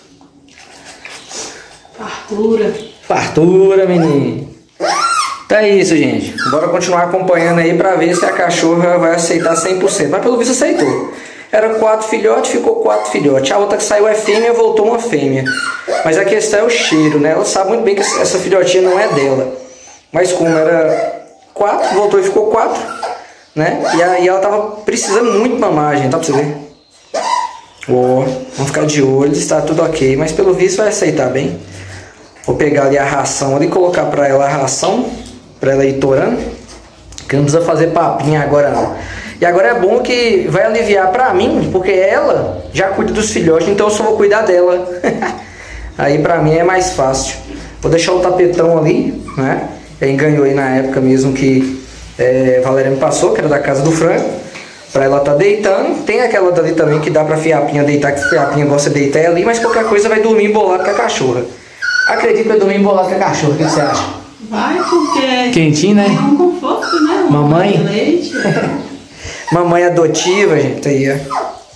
Fartura. Fartura, menino. Então é isso, gente. Bora continuar acompanhando aí pra ver se a cachorra vai aceitar cem por cento. Mas pelo visto aceitou. Era quatro filhotes, ficou quatro filhotes. A outra que saiu é fêmea, voltou uma fêmea. Mas a questão é o cheiro, né? Ela sabe muito bem que essa filhotinha não é dela. Mas como era quatro, voltou e ficou quatro, né? E aí ela tava precisando muito mamar, gente. Dá pra você ver? Ó, vamos ficar de olho, está tudo ok. Mas pelo visto vai aceitar bem. Vou pegar ali a ração ali e colocar pra ela a ração, pra ela ir torando. Que não precisa fazer papinha agora não. E agora é bom que vai aliviar pra mim, porque ela já cuida dos filhotes, então eu só vou cuidar dela. Aí pra mim é mais fácil. Vou deixar o tapetão ali, né? Ele ganhou aí na época mesmo que é, Valéria me passou, que era da casa do Franco. Pra ela tá deitando. Tem aquela dali também que dá pra Fiapinha deitar, que a Fiapinha gosta de deitar ali, mas qualquer coisa vai dormir embolado com a cachorra. Acredito que vai dormir embolado com a cachorra, o que você acha? Vai, porque... Quentinho, né? É um conforto, né? Um Mamãe? Leite. Mamãe adotiva, gente, aí, ó.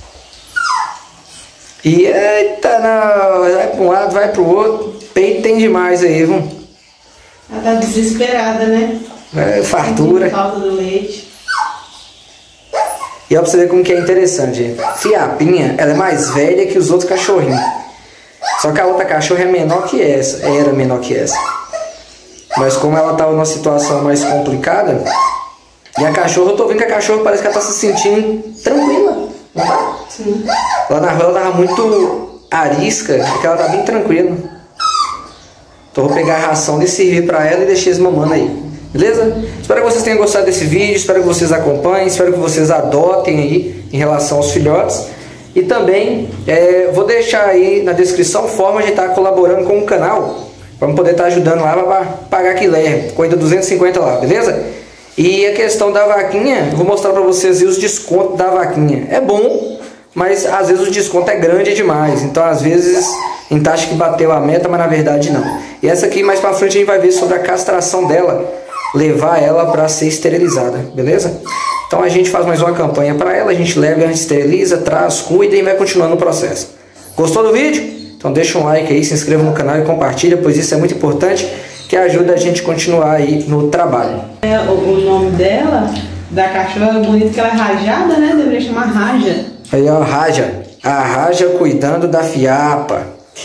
E eita, não, vai pra um lado, vai pro outro. Peito tem demais aí, viu? Ela tá desesperada, né? É, fartura. Falta do leite. E ó, pra você ver como que é interessante, gente. Fiapinha, ela é mais velha que os outros cachorrinhos. Só que a outra cachorra é menor que essa. Era menor que essa. Mas como ela tava numa situação mais complicada, e a cachorra, eu tô vendo que a cachorra parece que ela tá se sentindo tranquila. Não tá? Sim. Lá na rua ela tava muito arisca, porque ela tá bem tranquila. Então eu vou pegar a ração e servir pra ela e deixar eles mamando aí. Beleza? Espero que vocês tenham gostado desse vídeo, espero que vocês acompanhem, espero que vocês adotem aí em relação aos filhotes. E também é, vou deixar aí na descrição forma de estar colaborando com o canal, para poder estar ajudando lá para pagar que leve, coisa duzentos e cinquenta lá, beleza? E a questão da vaquinha, eu vou mostrar para vocês aí os descontos da vaquinha. É bom, mas às vezes o desconto é grande demais, então às vezes a gente acha que bateu a meta, mas na verdade não. E essa aqui mais para frente a gente vai ver sobre a castração dela, levar ela para ser esterilizada, beleza? Então a gente faz mais uma campanha para ela, a gente leva, a gente esteriliza, traz, cuida e vai continuando o processo. Gostou do vídeo? Então deixa um like aí, se inscreva no canal e compartilha, pois isso é muito importante, que ajuda a gente a continuar aí no trabalho. É, o, o nome dela, da cachorra, é bonito que ela é rajada, né? Deveria chamar Raja. Aí ó, Raja. A Raja cuidando da fiapa.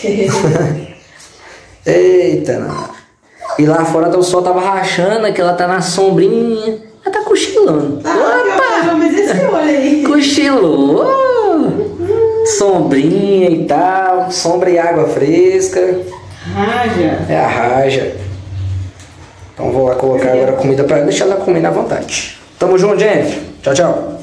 Eita, não. E lá fora o sol tava rachando, que ela tá na sombrinha. Ela tá cochilando. Ah, opa! Mas esse olho aí. Cochilou. Sombrinha e tal. Sombra e água fresca. Raja. É a Raja. Então vou lá colocar agora a comida pra ela. Deixar ela comer à vontade. Tamo junto, gente. Tchau, tchau.